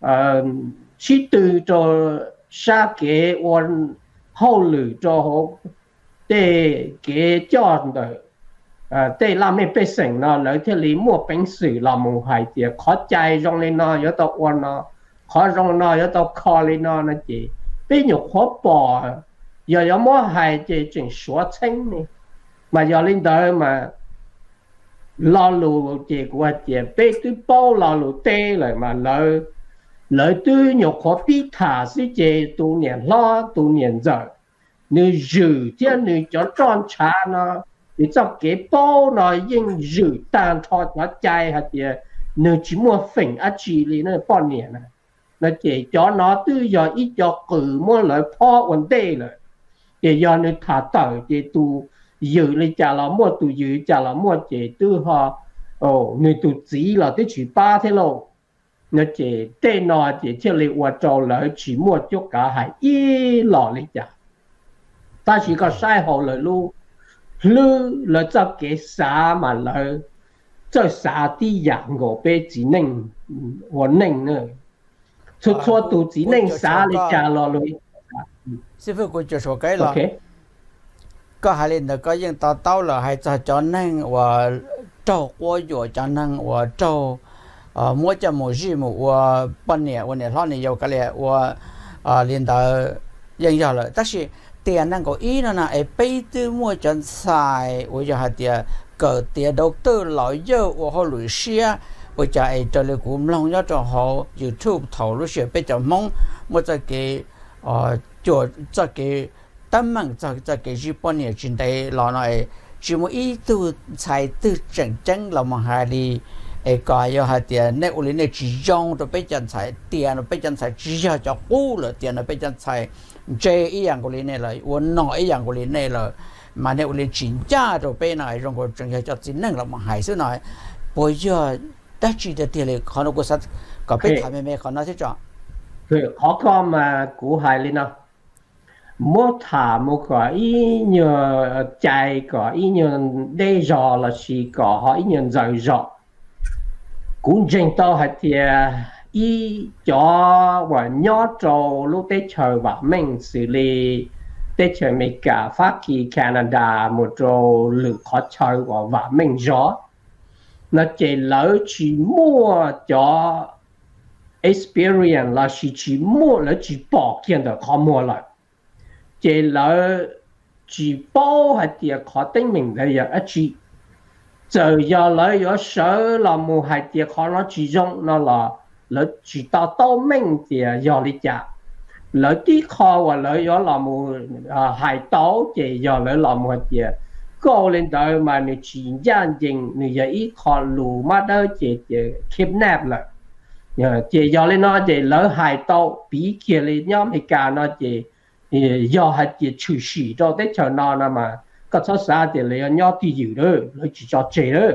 chỉ từ cho xa cái ôn hậu lử cho họ để cái cho đời à đây là mấy bê sinh nó lấy theo lý mua bánh sử là một hai tiền khó chạy trong lên nó yếu tố ôn nó khó trong nó yếu tố khó lên nó nó chỉ bây giờ khó bỏ giờ có mua hai chỉ chỉnh số清này mà giờ lên tới mà lo lù chỉ của chỉ bây tôi bao lo lù tê lại mà lợi lợi tôi nhiều khó biết thả sĩ chỉ tu niệm lo tu niệm giờ nếu giữ chứ nếu cho tròn trả nó thì cho cái bao nó yên giữ tàn thoát nó chạy hạt thì nếu chỉ mua phỉnh á chỉ lý nó bao nhiêu này nó chỉ cho nó từ giờ ít cho cử mua lại phó vấn đề rồi thì giờ nó thả tới thì tu giữ lấy trả là mua tu giữ trả là mua chỉ từ họ ồ người tu chỉ là tới chỉ ba thế lộ nó chỉ tên nó chỉ cho lấy qua trâu lại chỉ mua cho cả hai y lọ lấy trả ta chỉ có sai họ lời luôn lư là cho cái xã mà là cho xã đi dạng của bé chỉ nên ổn định nữa cho cho tụ chỉ nên xã để trả lo rồi sư phụ cũng cho số cái là có hai lần có những tao tao là hay cho cho nên và trâu qua rồi cho nên và trâu mỗi cho mỗi gì một và半年我年后年有个嘞我啊领导ยัง有了但是tiền năng có ý nó là ở bây từ mua chân xài bây giờ hạt tiền cỡ tiền đầu tư lợi dơ của họ lùi xe bây giờ ấy trở lại cũng lòng nhớ cho họ YouTube thầu lùi xe bây giờ mong một cái chỗ cho cái tâm mạng cho cho cái gì bao nhiêu chuyện đấy là nói chỉ một ý từ xài từ chân chân là mà hai đi ấy coi giờ hạt tiền nếu lấy này chỉ dùng rồi bây giờ xài tiền rồi bây giờ xài chỉ cho cho cũ rồi tiền rồi bây giờ xài chế ý dạng của này là uốn nói ý dạng của này là mà nếu lên chính cha rồi bên này trong cuộc trường cho chính năng là một hải số nói bây giờ đã chỉ được tiền là họ nó có sát có biết thằng mẹ họ nói thế cho họ có mà cũ hải lên nào mua thả mua có ý nhờ chạy có ý nhờ đây rõ là chỉ có họ ý nhờ dài rõ cũng chính tao hay thì ý cho và nhớ cho lúc tết trời và mình xử lý tết trời mấy cả Pháp kỳ Canada một trò lửa khó trời và và mình rõ nó chỉ lỡ chỉ mua cho experience là chỉ chỉ mua là chỉ bỏ tiền的khó mua lại chỉ là chỉ bao hay tiền khó tính mình đấy ya chỉ giờ giờ lại có sợ là mua hay tiền khó nó chỉ dùng nó là là chỉ tạo tạo mình tiền giờ đi trả lợi tí khó và lợi đó là một hải tấu thì giờ lợi là một tiền có lên tới mà người chỉ gian dình người giờ ít khó lù mà đó chỉ chỉ kidnap lại chỉ giờ lên nó chỉ lợi hải tấu bí kia lên nhóm thì cả nó chỉ giờ hay chỉ chủ sĩ cho tới chờ nó mà có số xa thì lấy nhau thì giữ đó lấy chỉ cho chế đó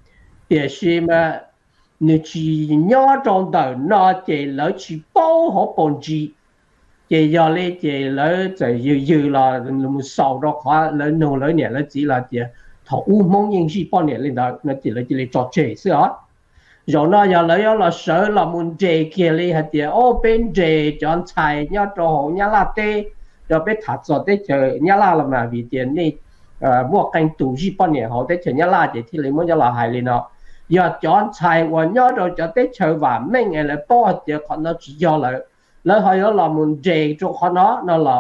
để xem mà người chỉ nhau trong đời nó chỉ lấy chỉ bao họ bổn chỉ chỉ giờ lấy chỉ lấy chỉ giữ giữ là một sau đó khó lấy nô lấy nhẹ lấy chỉ là chỉ thọ u mong những gì bao nhiêu lên đó nó chỉ lấy chỉ lấy cho chế xưa rồi nó giờ lấy là sợ là muốn chế kia lấy hạt chỉ ô bên chế chọn xài nhau cho họ nhau là tê rồi bên thắt rồi tới chờ nhau là mà vì tiền này mua canh tủ gì bao nhiêu họ tới chờ nhau là chỉ thì lấy muốn nhau là hại lên nó giờ chọn xài và nhau rồi cho tới chờ và mình là bao giờ còn nó chỉ do là lấy hay là muốn chế cho họ nó nó là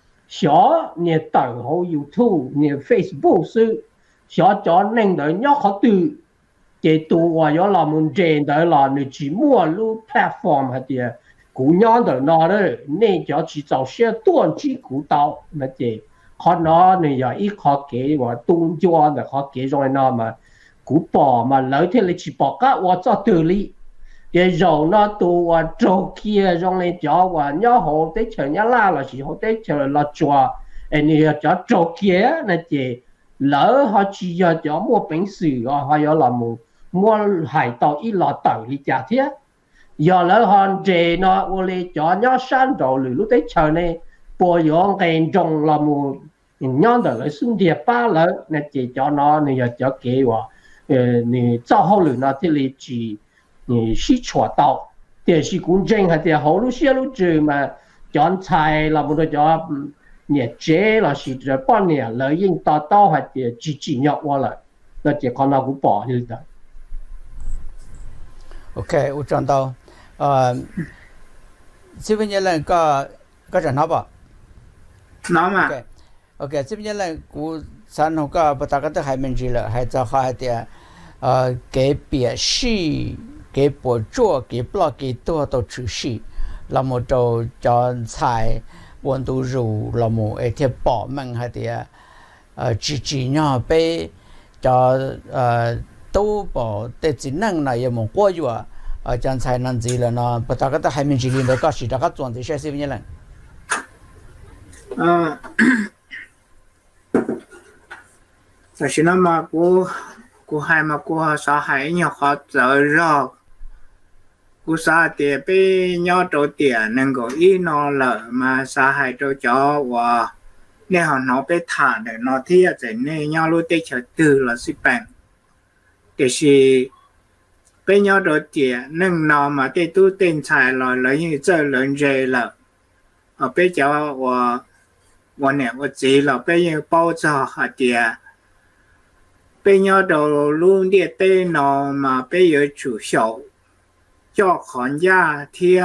xóa nhiều tờ họ YouTube nhiều Facebook sự xóa chọn nên đợi nhau họ từ chế tụ và đó là muốn chế đợi là người chỉ mua lưu platform hay gì cú nhau đợi nó đấy nên cho chỉ找些短期股道那些họ nó này giờ ít họ kế và tung cho là họ kế rồi nó mà cú bỏ mà lấy thế là chỉ bỏ các và cho tự lý cái rồi nó tụ và trâu kia rồi lên cho và nhau họ tới chờ nhau la là chỉ họ tới chờ là chùa anh này cho trâu kia là chỉ lỡ họ chỉ giờ cho mua bánh sứ rồi họ giờ là mua mua hải tàu ít lọ tàu đi trả thiết giờ lỡ họ chế nó vô lý cho nhau san đầu lử lúc tới chờ này bồi dưỡng cái trồng là một nhau đó là xung địa ba lỡ là chỉ cho nó này giờ cho kế và này sau后lử nó thì là chỉ你是错到，但是公正还得好路些路子嘛，讲菜那么多叫业者那是这半年来应到到还得几几年我了，那就看到个包就的。 OK， 我知道，呃，这边人来个个人好不？ 哪嘛 ？OK，OK， 这边人我三号个不大概都还没知了，还在还得呃给别戏。cái bộ chua cái blog cái tua tổ chức sĩ là một trò cho xài buồn tu rủ là một cái thiệp bỏ mình hay thì chỉ chỉ nhau bé cho tu bỏ để chỉ năng này một qua vừa ở trong xài năng gì là nó bắt đầu cái hai mươi chỉ liền đó có chỉ đó các chuẩn thì sẽ xem như này à tại sao mà cô cô hai mà cô sao hai nhau họ trở ra cú sa tiền bé nhau trâu tiền nên có ý nó lợ mà sa hai trâu chó và nên họ nó bé thả để nó thi ở nên nhau lúc tết chờ từ là xí bèn để xí bé nhau trâu tiền nên nó mà tết tu tên xài rồi lấy như chơi lớn dễ lợ ở bé cháu và và nè và chỉ là bé như bao giờ hạt tiền bé nhau trâu luôn đi tên nó mà bé ở chủ sổ cho khán giả thì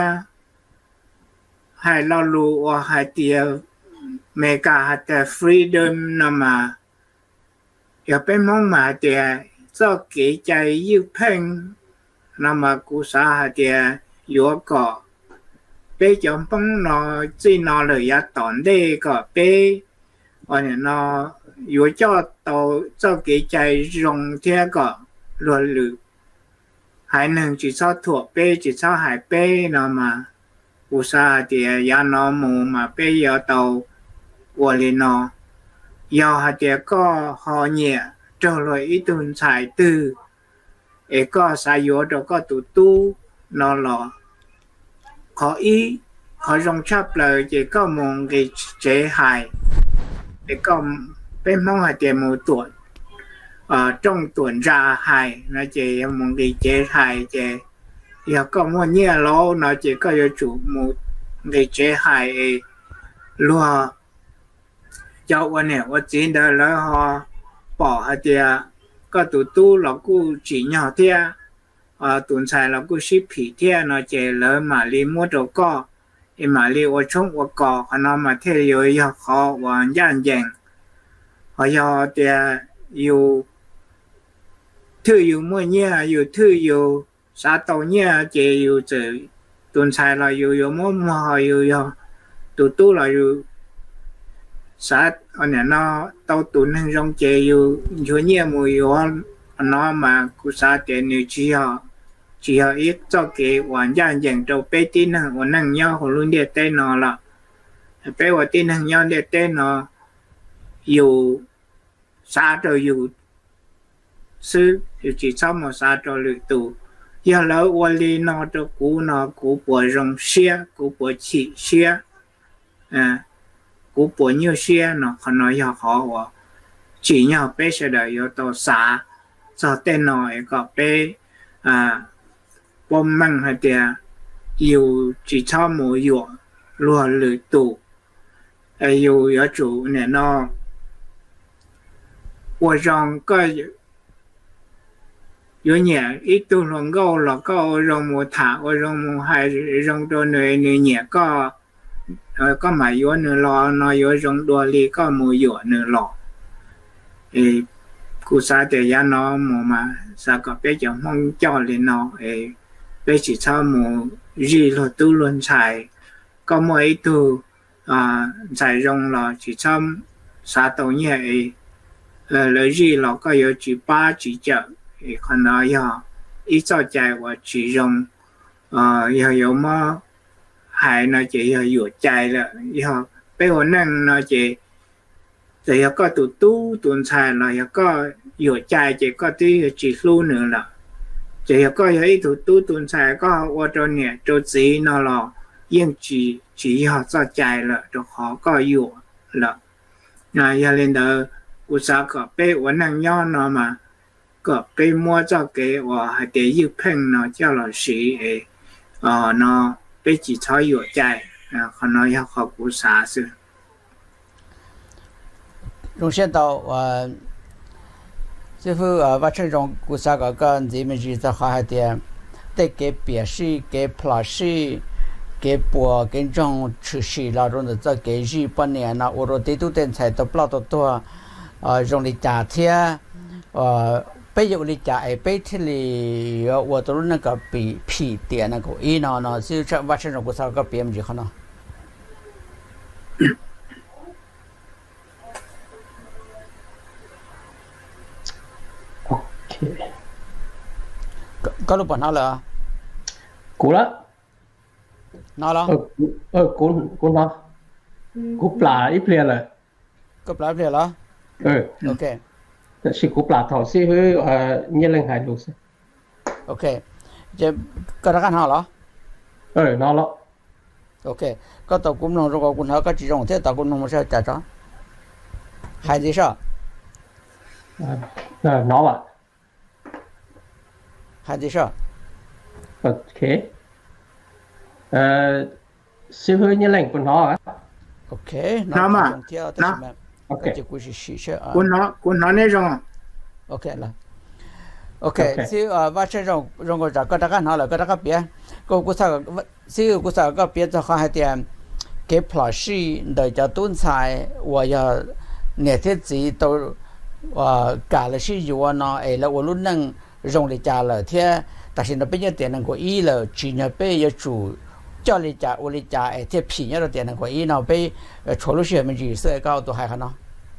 hay là lu và hay tiệt mấy cả hay tiệt freedom nè mà giờ bên mong mà tiệt cho cái trái yêu phèn nè mà cú sa hay tiệt yếu cọ bây giờ bông nó chỉ nó là ya tòn đây cọ bây và nó yếu cho tàu cho cái trái rong thế cọ rồi lử hải nâng chỉ cho thuộc bê chỉ cho hải bê nó mà u sa thì ya nó mù mà bê giờ tàu của li nó giờ hạt thì có họ nhẹ trở lại ít tuần xài từ ấy có xài yếu đó có tụ tu nó là khó ý khó dùng chấp lời chỉ có một cái chế hài để có bên mong hạt thì một tuổi ở trong tuần ra hài nó chỉ một cái chế hài chế giờ có một nhiều lâu nó chỉ có chủ một cái chế hài luôn cho anh này tôi chỉ đó là họ bỏ hạt thì có tụ tu là cô chỉ nhỏ thế à tuần sai là cũng ship phỉ thế nó chỉ là mà li mua đồ co em mà li ở trong ở cỏ nó mà thế rồi giờ khó và gian dàng họ giờ thì yêu thứ yêu mua nhia yêu thứ yêu xã tàu nhia chỉ yêu chỉ tuần sai là yêu yêu mua mua yêu yêu tụ tụ là yêu xã anh này nó tàu tuần hàng rong chỉ yêu yêu nhia mua yêu nó mà cũng xã tiền nhiều chi họ chỉ họ ít cho cái hoàn gian dành cho bé tin hàng hoàn năng nhau họ luôn để tên nó là bé hoàn tin hàng nhau để tên nó dù xa rồi dù sư dù chỉ sau mà xa rồi lựa tù giờ lỡ hoàn lý nó cho cú nó cú bộ rong xe cú bộ chỉ xe à cú bộ nhiều xe nó không nói giờ họ chỉ nhau bé sẽ đợi yếu tố xa cho tên nó có bé à bom măng hay tiệt yêu chỉ cho một yêu luôn lựa tụ yêu yêu chủ này nó我让个有年一度能够了个让木塔我让木还让到那那年个呃个买有那了那有让到里个木有那了诶故啥的呀那木嘛啥个别叫梦叫里那诶别只差木日了都轮才个木一度啊才让了只差啥东西诶lời gì là có yếu chỉ ba chỉ chợ thì còn nói giờ ít cho chạy và chỉ dùng giờ yếu mà hay nó chỉ giờ yếu chạy là giờ bây giờ năng nó chỉ thì có tụ tu tuần sai là giờ có yếu chạy chỉ có tí chỉ lưu nữa là chỉ có yếu tụ tu tuần sai có ở trong này trong gì nó là yên chỉ chỉ họ cho chạy là cho họ có yếu là là giờ lên đóกูสาก็ไปวันนั้นย้อนเนาะมาก็ไปมัวเจ้าเก๋ว่าให้เดี๋ยวยืมเพ่งเนาะเจ้าหล่อสีเออเนาะไปจีช้อยอยู่ใจอ่าเขาเนาะอยากขอกูสาสิ龙先到呃最后呃完成种กูสาก็ก็这么日子好一点得给别是给 plus 给播跟种出息那种的这给日本年那我说得都点才都不老多多呃，用力加贴，呃，被用力加哎，被贴里我都那个比皮点那个，一呢呢，就这完成了多少个 B M 就好了。 OK。 có lúc nào là? Cú đó. Nào là? Ờ, ờ, cú, cú nó. Cú plà ít liền rồi. Cú plà ít liền rồi. Ừ. Ok. Chỉ cú plà thầu xí với nhớ lên hải lục xí. Ok. Chứ có ra nào là? Ừ, nó là. Ok. Có tàu cũng nông rồi cũng họ có chỉ dùng thế tàu cũng nông sẽ trả cho. Hay gì sao? Ờ, nó là. Hay gì sao? Ok. Ờ, xí với nhớ lên của nó à? Ok. Nó mà. Nó. Ok. Cuốn nó, cuốn nó này rồi. Ok là. Ok, chứ và trên rồi rồi người ta có đã cái nào là có đã cái biết. Cô cô sao chứ cô sao có biết cho hai tiền cái plus để cho tuần sai và giờ nè thế gì tôi và cả là sử dụng nó ấy là tôi luôn năng dùng để trả lời thế,但是呢bây giờ tiền năng của ý là chỉ là bây giờ chủ叫你trả我你trả ấy thế便宜了tiền năng của ý nó bây除了学们知识高都还好呢。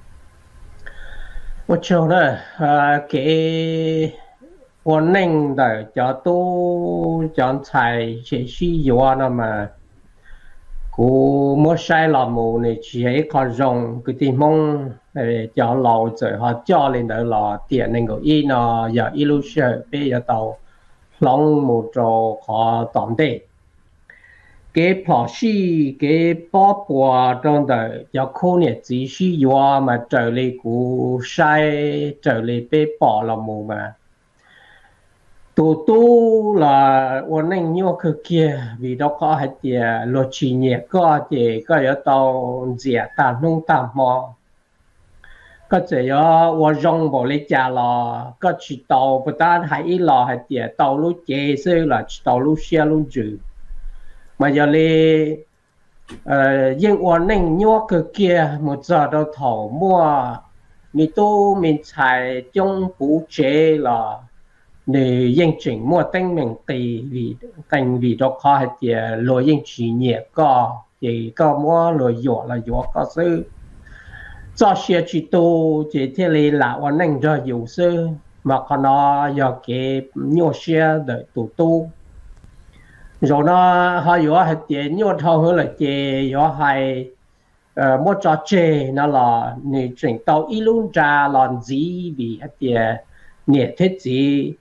我觉得呃给我能的叫都讲才学习有那么กูไม่ใช่ละมูนี่chỉให้เขา用cái tình mong để cho lâu rồi họ cho lên đó là tiền nên cái ý nó giờ illusion bây giờ tàu long một chỗ họ tóm đấy cái phò sĩ cái bảo bùa trong đó giờ khu này chỉ需要mà trở lại cú sai trở lại被bỏ là mù mà tụ tụ là ổn định nhiều cái kia vì đó có hai tiền luật chỉ nhẹ có thì có ở tàu dễ tạm nông tạm mò ก็จะยอว่าจงบริจาลก็ชิดเอาประธานให้ลอให้เดียตเอาลูกเจซื้อละชิดเอาลูกเชียลูกจือมาอย่าเลยเอ่อยิ่งวันนึงยัวก็เกียหมดจะเราถอมัวมีตู้มีใช้จงปูเจละนี่ยิ่งจริงมัวตั้งเมืองตีวีตั้งวีดอกคอให้เดียลอยยิ่งชีเนี่ยก็ยี่ก็มัวลอยหยอละหยอก็ซื้อcho xe chỉ tu chỉ thế này làวันนึงcho nhiều sư mà còn nó giờ cái nhiều xe để tu tu rồi nó họ có hay tiền nhiều thâu hơn là chỉ có hay một trò chơi nó là người chuyển tàu ít luôn ra làm gì vì hay tiền nhẹ thế gì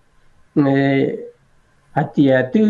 hay tiền từ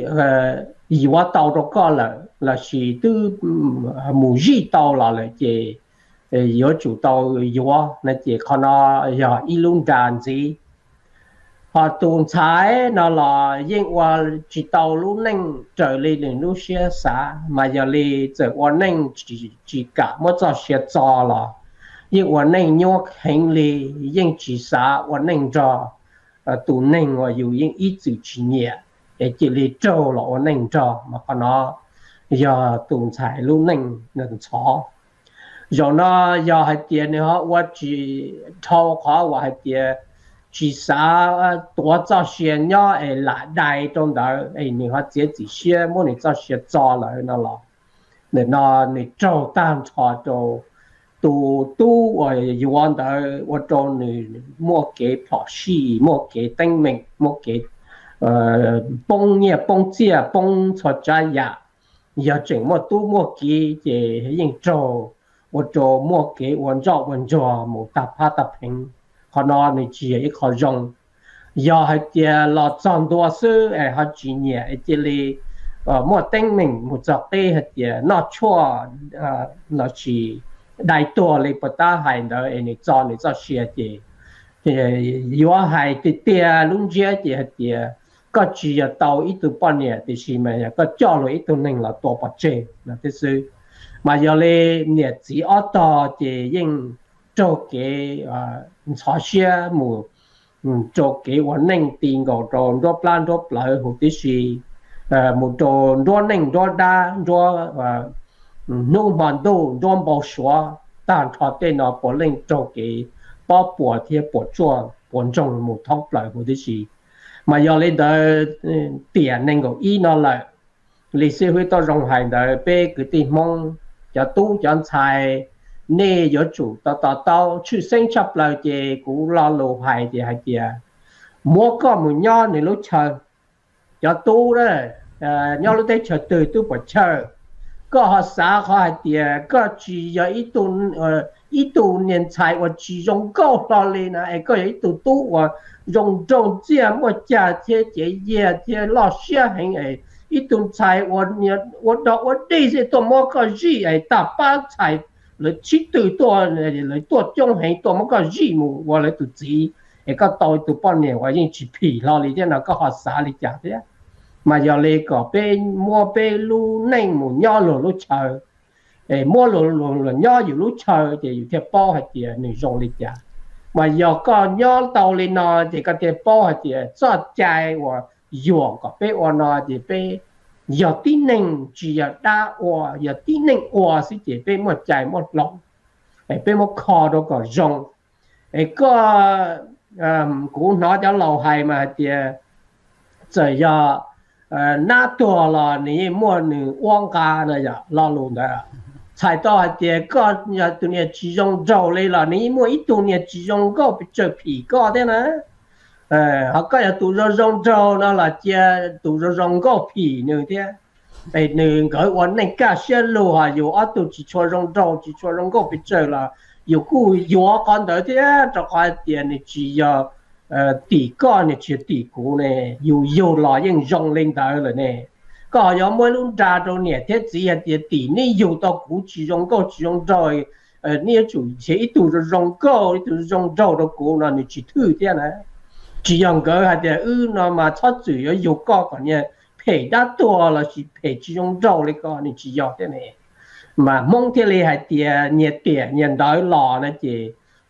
gì quá tàu đó có là là chỉ từ mù gì tàu là là chỉ有主到有那些可能有一轮战子，啊，东菜那啦，因为知道路能这里的路些啥，嘛要里这我能只只干么做些做了，因为能有行李，因只啥我能做，呃，都能我有因一直去年，诶，这里做了我能做，嘛可能要东菜路能能做。rồi nó giờ hay tiền nữa tôi chỉ thâu khó và hay tiền chỉ xã tổ cho xe nhỏ ấy là đại trong đó ấy mình họ chỉ chỉ xe mỗi người cho xe cho lại nó là để nó để trâu tam cho trâu tu tu rồi yuan đó tôi cho người mua cái phỏ xì mua cái tinh mình mua cái bông nhẹ bông chia bông cho trái ya giờ chỉnh mua tu mua cái để hình trâu我做莫给我做我做冇搭拍搭平，可能你只一個用，要係啲落賺多少誒，係幾年一啲哩，誒莫定名冇做啲係啲，攞錯誒攞是大多你不打係到誒你做你做些啲，誒如果係啲啲窿嘢啲係啲，個只要到一度半年啲是咪？個做落一度能啦多不濟，嗱啲是。mà giờ này nhiệt chỉ ở đó thì những cho cái xóa xe mù cho cái vấn đề tiền của tròn đó plan đó lại một tí gì một tròn đó nên đó đa đó nông bản đồ đó bảo xóa但他电脑不能做cái bao bùa thì bùa cho bùa trong một thông lại một tí gì mà giờ này đó tiền nên có ý nó lại lịch sử会到上海的被个地方cho tu cho xài nè có chủ tao tao tao chữ sinh chấp lại thì cũng lo lù hại thì hay kìa mua có một nho này lúc chờ cho tu đó nho lúc đấy chờ từ tu bỏ chờ có họ xã họ hay kìa có chỉ có ít tu ít tu年才我只用够到嘞呢哎个ít tu tu 我用中这么加这这也这老些很哎一顿菜我你我到我这些多么个日哎大把菜来七对多来来多种很多么个日么我来都知哎个到都半年我已经去皮了里边那个好啥里讲的mà giờ lấy có bên mua bên lu neng một nho lồ lu chờ eh mua lồ lồ lồ nhoอยู่lu chờ thìอยู่ที่ป้อให้เดียหนึ่งจงลิจ่าmà giờ có nho tàu lên nọ thì cáiที่ป้อให้เดียcho chạy và dùng có bên ở nọ thì bên giờ tí neng chỉ là đa ở giờ tí neng ở thì chỉ bên một chạy một lỏng eh bên một kho đó có rong eh có cũng nói cho lâu hay mà thì giờ giờ nátตัว了你莫你忘干了呀老路的才到的个呀多年集中走来了你莫一多年集中够比这皮高的呢呃好个呀多肉肉走那了接多肉肉够皮呢的哎你个我那个些路啊有啊都只错肉走只错肉够比这了有股有干的的这块店你只要tỷ con này chỉ tỷ cũ này yêu yêu lo những rong lên tới rồi này có có mỗi lúc ra đâu nè thế chỉ là tỷ tỷ này yêu tao cũ chỉ rong câu chỉ rong rồi nè chủ chỉ ít tuổi rong câu ít tuổi rong rau đâu cũ là chỉ thử thế này chỉ rong câu hay là ư nó mà thoát chủ yếu yêu câu còn nè phải đắt to là chỉ phải chỉ rong rau này có này chỉ yêu thế này mà mong thế này hay tiền nhiệt tiền nhiệt đói lò này chỉ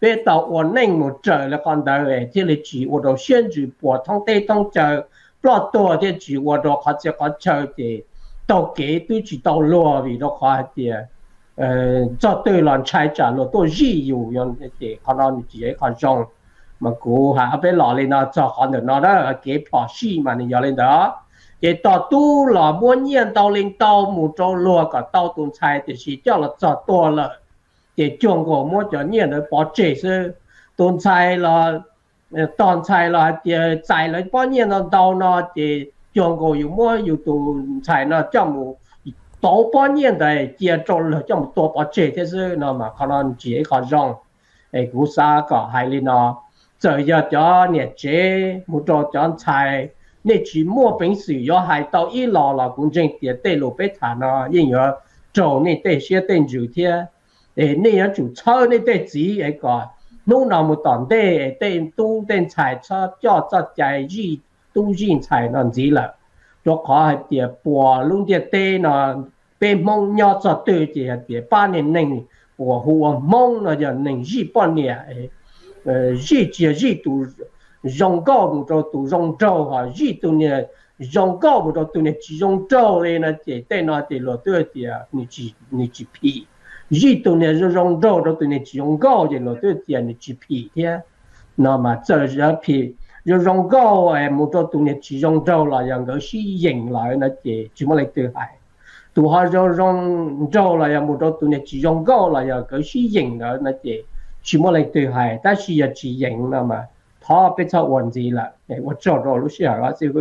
别到我宁么走了看到诶，这里住我都先住波通地通走，不多的住我都或者我走的，到几都住到路位都快啲，呃，做对人拆着咯，都日有样的，可能你自己看中，嘛估下别落嚟那做可能那咧几破事嘛，你要嚟到。也到都了，每年到领导木做落个到东菜的是叫了做多了，也中国每叫年的把这是东菜了，呃，当菜了，也在了半年了到那的中国有么有东菜呢？这么到半年的接做了这么多把这的是那么可能自己看上，哎，古啥个海里呢？这要叫年节木做讲菜。你去摸本事要还到一老了，公正点对路被谈了，因为做你对些等九天，诶，你要做操你对自己一个，弄那么当对对都对菜车叫做在日都人才能知了，就可系点播弄点对呢，被蒙要做对点点八年内，我我蒙了就能日半年诶，呃日节日都。用高不着都用着哈，日都呢用高不着都呢只用着嘞呢，这在那的了对的啊，你只你只批，日都呢是用着着都呢只用高的了对的你只批的，那么这是批，就用高诶，冇着都呢只用着了，让个是赢来呢这怎么来对海，都还就用着了，让冇着都呢只用高了，让个是赢来呢这怎么来对海，但是也只赢了嘛。他被他忘记了，哎，我找到路线了，师傅。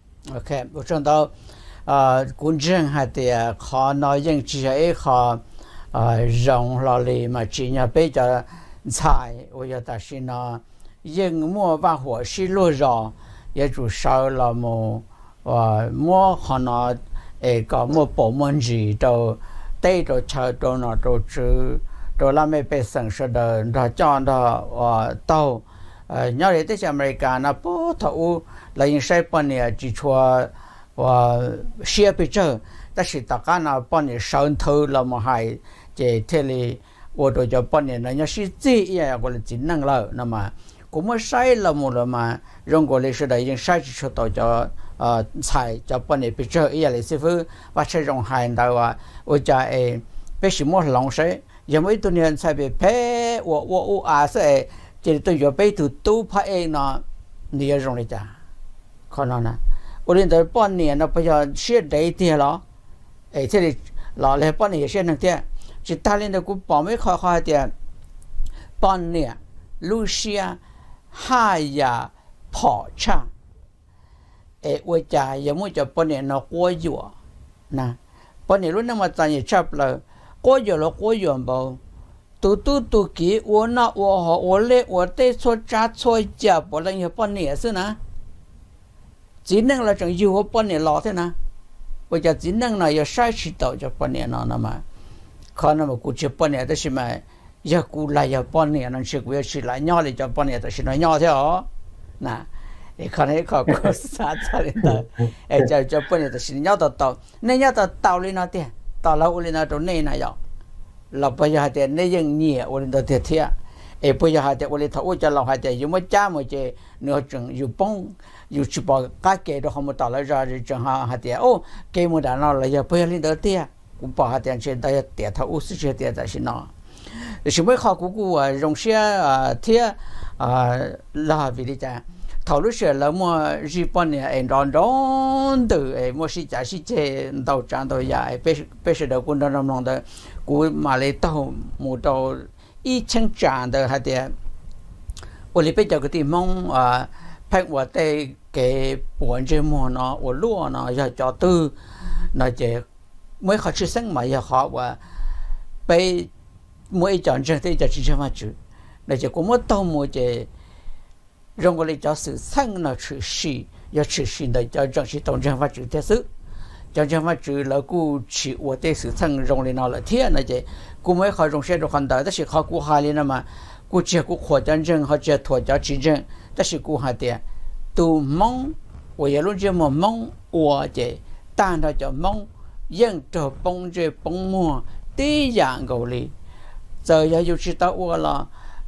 OK， 我知道，啊，公正还得考那应只一考，啊，让老里嘛，今年比较菜，我要但是呢，应莫把火是路上，也就少了么，啊，莫可能哎个莫部门子都带着车到那都去，到那边被省市的，他讲的啊到。呃，鸟类在美国那不头来因晒半年只说我写不着，但是大家那半年上头了么还在这里，我都叫半年人家是这样我的技能了，那么我们晒了么了嘛，中国历史的已经晒出到叫呃菜叫半年不着，也来师傅把这种海到啊，我家诶，别什么浪水，因为多年才被拍我我我啊是。这对于被都都拍呢，你也容易讲，可能呢，我连到半年呢不要写这一点了，哎，这里老来半年也写那点，就大连的股保没考好点，半年，路线还要跑长，哎，我家也没叫半年那过月，那半年路那么长也差不了，过月了过月不。都都都给我那我好我嘞我对错扎错家不能有半年是呢，只能了整有我半年老的呢，我家只能了要三十到就半年了那么，可能我估计半年的是嘛，要过来要半年能吃过要吃来鸟里叫半年的是那鸟的哦，那，你可能考过三次的，哎叫叫半年的是鸟的到，那鸟的到里那点，到了屋里那都那那样。เราไปหาแต่ในยังเนี่ยวันนี้เทียเอไปหาแต่วันนี้ถ้าว่าจะเราหาแต่อยู่ไม่จ้าไม่เจเนื้อจังอยู่ป้องอยู่ชิบะก้าเกดเขามาต่อแล้วจะจังหาหาแต่โอ้เกมุดานเราเลยอย่าไปหาลินเทียกูบอกหาแต่เช่นได้แต่ถ้าอุสเช่นแต่สินะชิไม่ข้ากูกูว่ารงเสียเทียลาวิลิจ้าถอดรู้เสียแล้วมัวจีบเนี่ยเอ็นร้อนร้อนตัวเอ็มัวสิจ่าสิเจดาวจันตัวยาเอ็เปเปเสดกุนดอนน้องตัวกูมาเลยเต้าหมู่ตัวอีช่างจานตัวฮะเดียวันนี้ไปเจอกันที่มองอ่าแพงว่าแต่เก็บปวนเจมัวเนาะว่าล้วนเนาะอยากจะตื้อน่าจะเมื่อเขาชื่อสังมาอยากขอว่าไปเมื่อจอนเจอที่จะชื่อมาจุน่าจะกูมั่วตัวมั่วจะ中国的叫是生了吃西，要吃西的叫正是东正法主的是，东正法主了古吃我的是生中的那了天那些，古没好中些都看到，但是考古下里了嘛，古这古扩张症和这脱脚之症，但是古下的都懵，我也论这么懵，我的但他叫懵，硬着崩着崩么，这样个哩，这也就知道我了。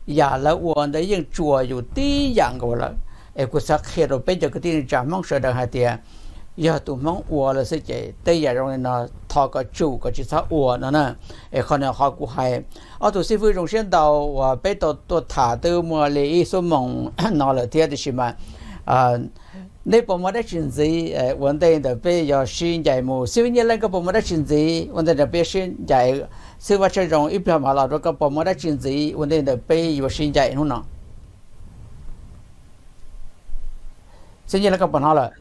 อย่าละวัวได้ยังจัวอยู่ตีอย่างก็ละเอกุสักเขตเราเป็นจากที่นี่จะมองเสด็จหาเตียอย่าตัวมองวัวเลยสิเจแต่อย่าตรงนี้นะทอก็จู่ก็จะท้าวัวนั่นน่ะเอคนเนี่ยเขากูให้เอาตัวสิฟื้นตรงเส้นดาวว่าไปตัวตัวถาตัวมัวเลยอีสมองนอเลยเทียดใช่ไหมอ่าในปมได้ชินซีเอ่อวันเดียวไปยาชินใจมูสิ่งนี้เรื่องก็ปมได้ชินซีวันเดียวไปชินใจซึ่งว่าจะรองอีกประมาณเราแล้วก็ปมได้ชินซีวันเดียวไปยาชินใจนู่นน่ะสิ่งนี้เรื่องก็ปนเอาเลย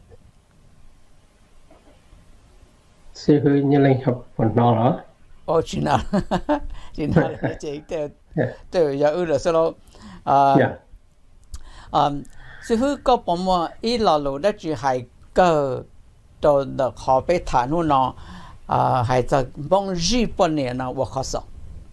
สิ่งนี้เรื่องก็ปนเอาละโอ้ชินเอาชินเอาเลยเจ๊เดี๋ยวเดี๋ยวยาอื่นเลยสิเราอ่าอ่าซึ่งก็ผมว่าอีหล่อหลุดจะให้ก็ตัวเด็กเขาไปฐานนู่นเนาะอ่าให้จะมอง日本เนี่ยนะว่าเขาสอบ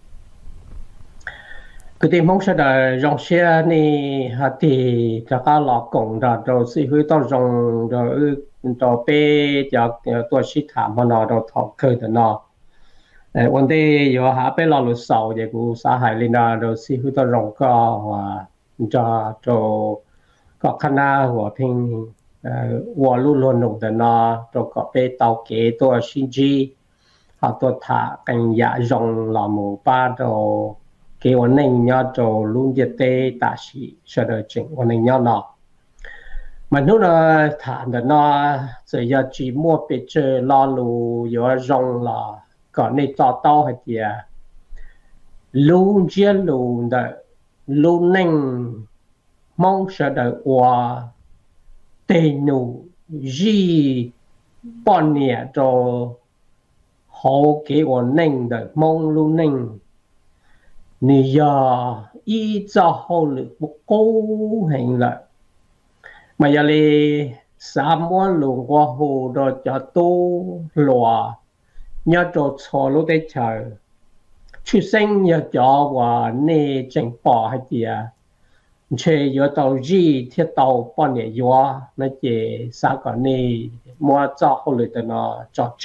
คือที่มองเสด็จรองเชียนี่ฮัตที่จะก้าวหลอกกงเราเราสิ่งที่ต้องรองเราเราไปจากตัวชิดถามมันเราเราถอดเคยแต่เนาะเออวันที่อยู่หาไปหล่อหลุดเสาอย่างกูสาหายเลยนะเราสิ่งที่ต้องรองก็ว่าจะจะก็คณะหัวพิงวัวลุ่นล้วนหนุ่มแต่นอตัวก็ไปเตาเก๋ตัวชินจีเอาตัวถากันยาจงหล่อหมูป้าตัวเก๋วันนึงยอดตัวลุ่นเจเตตาชีเสด็จจริงวันนึงยอดนอมันนู่นถาแต่นอจะยาจีมัวไปเจอลอลูอยู่จงหล่อก่อนในต่อเต้าให้เดียลุ่นเจียลุ่นเดลุ่นนึงมองเสด็จว่าเตนูจีปอนเนี่ยจะเขาเกี่ยวนิ่งเดมองลูนิ่งนี่ยาอีจะเขาหรือบุกโกเห็นละมาอย่าเลยสามวันหลงว่าหูเราจะตู้หลัวเนี่ยจะชอรู้ได้เฉยชื่อเส้นเนี่ยจะว่าเนี่ยจังป่อให้เดียเชื่อตัวจีที่ตัวปนเนี่ยยัวนั่นเจสักคนนี้มัวจ่อเขาเลยแต่เนาะจ่อเจ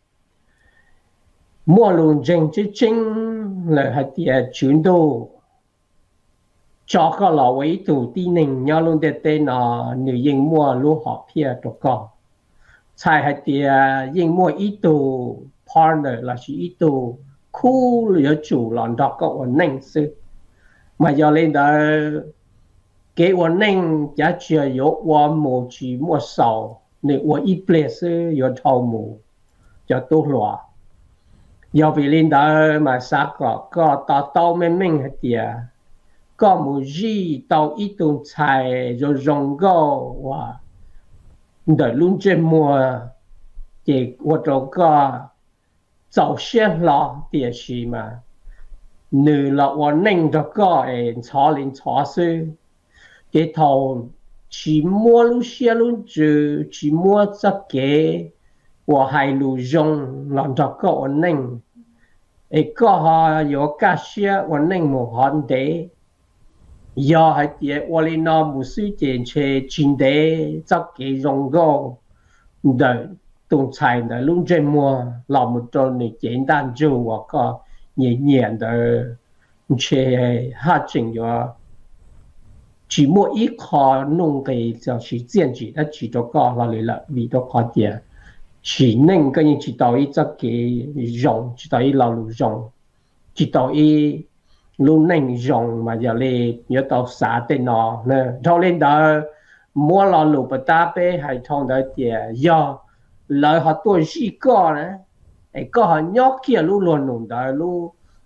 มัวลุงจริงจริงเลยให้เดียจุนดูจ่อก็เราไว้ตัวที่หนึ่งย้อนลุงเด็ดเต้นเนาะหนึ่งยิงมัวรู้หอบเพียตัวก็ใช่ให้เดียยิงมัวอีตัว partner là chỉ ít tuคู่เหลือจู่หลอนดอกก็วันนั่งซื้อมาย้อนเล่นได้เกี่ยวนั่งจะเชื่อยกว่าหมูจีมัวเสาเนี่ยว่าอีเปลซื้อยกเท่าหมูจะตัวหลัวยอไปเล่นได้มาสักก็ก็ต่อเต้าไม่มิ่งให้เดียก็หมูจีต่ออีตุนชายจะยงก็ว่าเดี๋ยวลุงเจมัวเด็กว่าเราก็早先了电视嘛，你了我弄着个诶，查零查数，这头起末路线路就起末这个，我还路用让着个我弄，诶个哈有个些我弄冇好的，要还点我哩那冇水电车真的这个用个的。东菜的龙镇么，老木头的简单就我个年年的，且哈整个，只么一考弄给就是建筑的几多个那里了，几多个点，只能跟你知道一这个用，知道一老路用，知道一路能用嘛，要嘞要到啥的呢？呢，到领导摸老路不打呗，还通到点要。lời họ tôi chỉ có này, ấy có họ nhóc kia luôn luôn nung đó luôn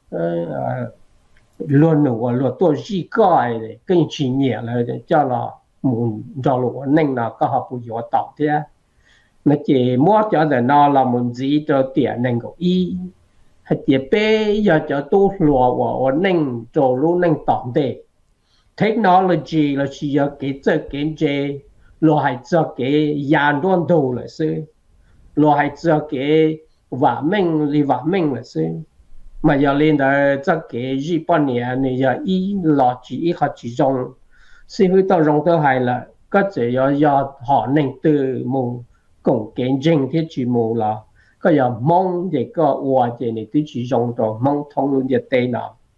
luôn nung luôn tôi chỉ có này, cái chỉ nhẹ là cho là muốn cho luôn nên là có họ bùi gió tọt thế, nó chỉ mua cho để nó là muốn gì cho tiền nên có ý, hay chỉ bé giờ cho tôi lùa và nên cho luôn nên tọt thế, technology là chỉ cho cái cái cái gì, lo hay cho cái gian đoan đồ là sự lo hay cho cái vả mình li vả mình là sự mà giờ lên đó cho cái gì bao nhiêu này giờ ý lo chỉ ý họ chỉ dùng sự hơi tao dùng tao hay là có thể giờ giờ họ nên từ mù cùng cái trình thiết chỉ mù là có giờ mong để có qua để này tôi chỉ dùng đồ mong thông luôn để tên nào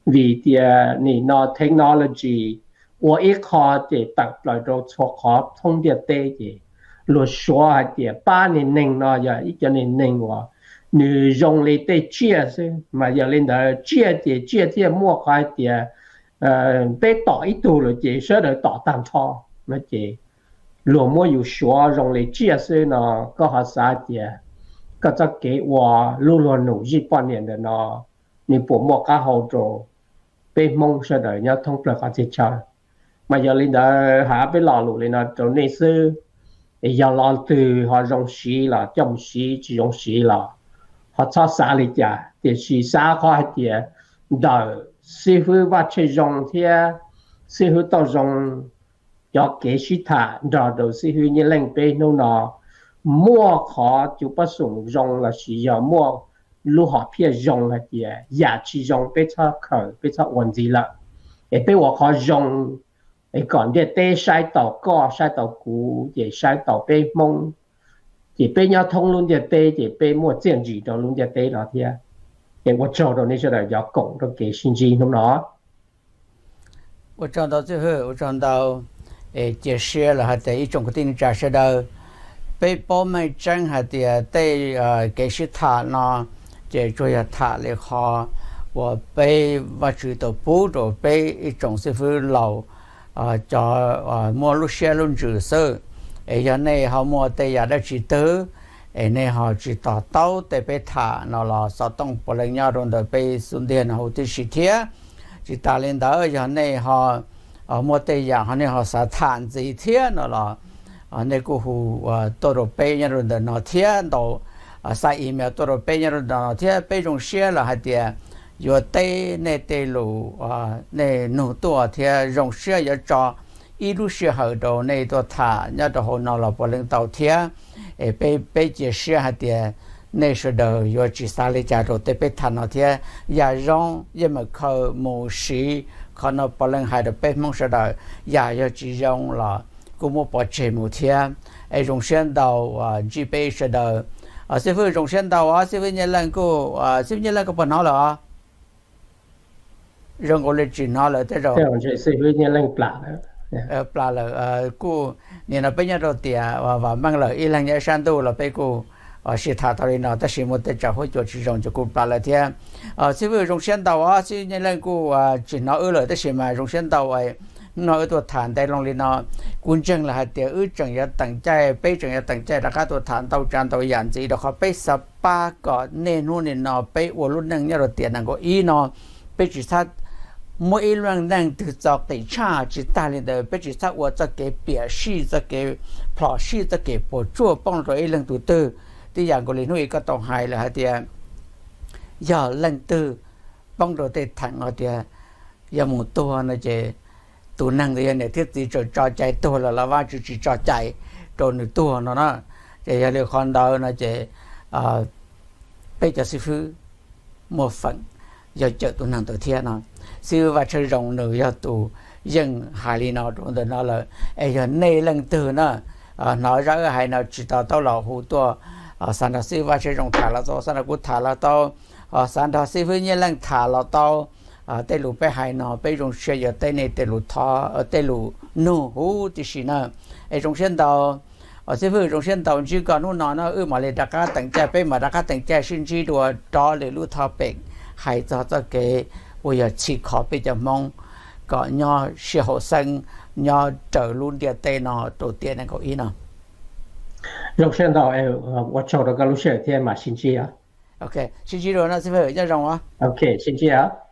vì thì你那 technology 我一考的白来到错考通的对的，落说的八年零那呀一个年零哇，你用力的接是嘛要领导接的接的莫开的，呃被打一度了的，说的打单超那的，落莫有说用力接是呢，个下啥的，个只给我路路努力半年的呢，你不莫干好做。被蒙说的要通不了这车，mà giờ linh đã hạ被老路linh đã做那是，要老对他用西了，用西就用西了，他操啥里家，就是啥块的，到师傅把去用的，师傅到用要给其他，到到师傅你领被弄到，莫考就不送用了是要莫。如何偏用的嘢，也去用比较可比较稳定了，也被我可用，誒講啲啲曬到高曬到股，也曬到被蒙，也被要通論啲啲，也被莫建議到論啲啲那啲，誒我做到那些嚟要講都幾新鮮咁咯。 我講到最後，我講到誒解釋了，係第一種個定假設到被保密證係啲對誒解釋他呢。这主要他的话，我被我知道不着被一种师傅老啊叫啊莫路线路知识，哎呀那好莫得呀的知道，哎那好知道到得被他那了少动不能要动的被顺电后的事天，知道领导呀那好啊莫得呀那好啥谈这一天那了啊那个户啊到了被人的那天到。啊，晒emailตัวเราเป็นยังไงที่เป็นจงเชื่อละฮะเดียอยู่เต้ในเตลูอ่าในหนูตัวที่จงเชื่อจะจออีลูเชื่อเหรอในตัวท่าเนี่ยตัวหัวเราพอเรื่องตัวที่เอไปไปเจเชื่อฮะเดียในสุดอยู่จิตสาลิจาตัวเตไปทันเอาที่อย่าร้องอย่ามาเข้าโมชีเขาเราพอเรื่องหายตัวไปมองสุดอย่าอย่าจีร้องละกูมั่วปอเจมูที่ไอจงเชื่อเราอ่าจีไปสุด啊，师傅中先到啊，师傅你能够啊，师傅你能够不拿了啊？让我来治拿了，这种。 对，我这师傅你能plaat了。 呃，plaat了，呃，กู你那边那点ว่าว่ามั่งเลยอีหลังเนี่ยฉันดูแล้วไปกูอ่าสิท่าตอนนี้เนาะแต่สิมุดแต่จะหัวจุดที่รงจะกูplaat了ที่อ่า师傅中先到啊，师傅你能够啊治拿เออเลยแต่สิมา中先到ไอ้น้อยตัวฐานได้ลงเลยเนาะกุญจังละเดียวอื้อจังอย่าตั้งใจไปจังอย่าตั้งใจราคาตัวฐานเตาจานเตาหยานจีเดี๋ยวเขาไปสปาก่อนเนนู่นนี่เนาะไปอวดรุ่นนึงเนี่ยเราเตียนนั่งก็อีเนาะไปจิตทัดmỗi一轮人都找对差，只带领的不只他我这给表示这给表示这给补助帮助一轮都得，第二个里头一个东海了，的要轮得帮助的谈我的要么多那些ตัวนั่งเรียนเนี่ยที่ตีจดจ่อใจตัวแล้วละว่าจะจิตจ่อใจตัวหนึ่งตัวเนาะนะจะอย่าเรียกคนเดานะจะอ่าไปจะซื้อหมวกฝังอย่าเจอตัวนั่งตัวเทียนเนาะซื้อว่าจะรองหนึ่งอย่าตัวยังหายลีนเอาตัวนั้นเลยไอ้ยังในเรื่องตัวเนาะอ่าหน่อยจะให้เราจิตต่อตัวเราหูตัวอ่าสันทซื้อว่าจะรองถ่ายเราตัวสันทกุถ่ายเราตัวอ่าสันทซื้อเนี่ยเรื่องถ่ายเราตัวอ่าเตลูไปหายนอไปโรงเชียร์เตในเตลูท้อเออเตลูนู่หูที่สินะไอโรงเชียร์ดาวอ่าเสพโรงเชียร์ดาวจีก่อนนู่นนอนเออมาเลยดักการตั้งใจไปมาดักการตั้งใจสิ้นจีตัวจอเลยรู้ท้อเป็กหายจอจะเกยว่าอย่าฉีกขอไปจะมองก็ย่อเสียหัวสังย่อเจอรุ่นเดียเตนอตัวเตียนั่นก็อีนะโรงเชียร์ดาวเออ我找到个路线天嘛星期啊 OK 星期六那เสพจะรองวะ OK 星期啊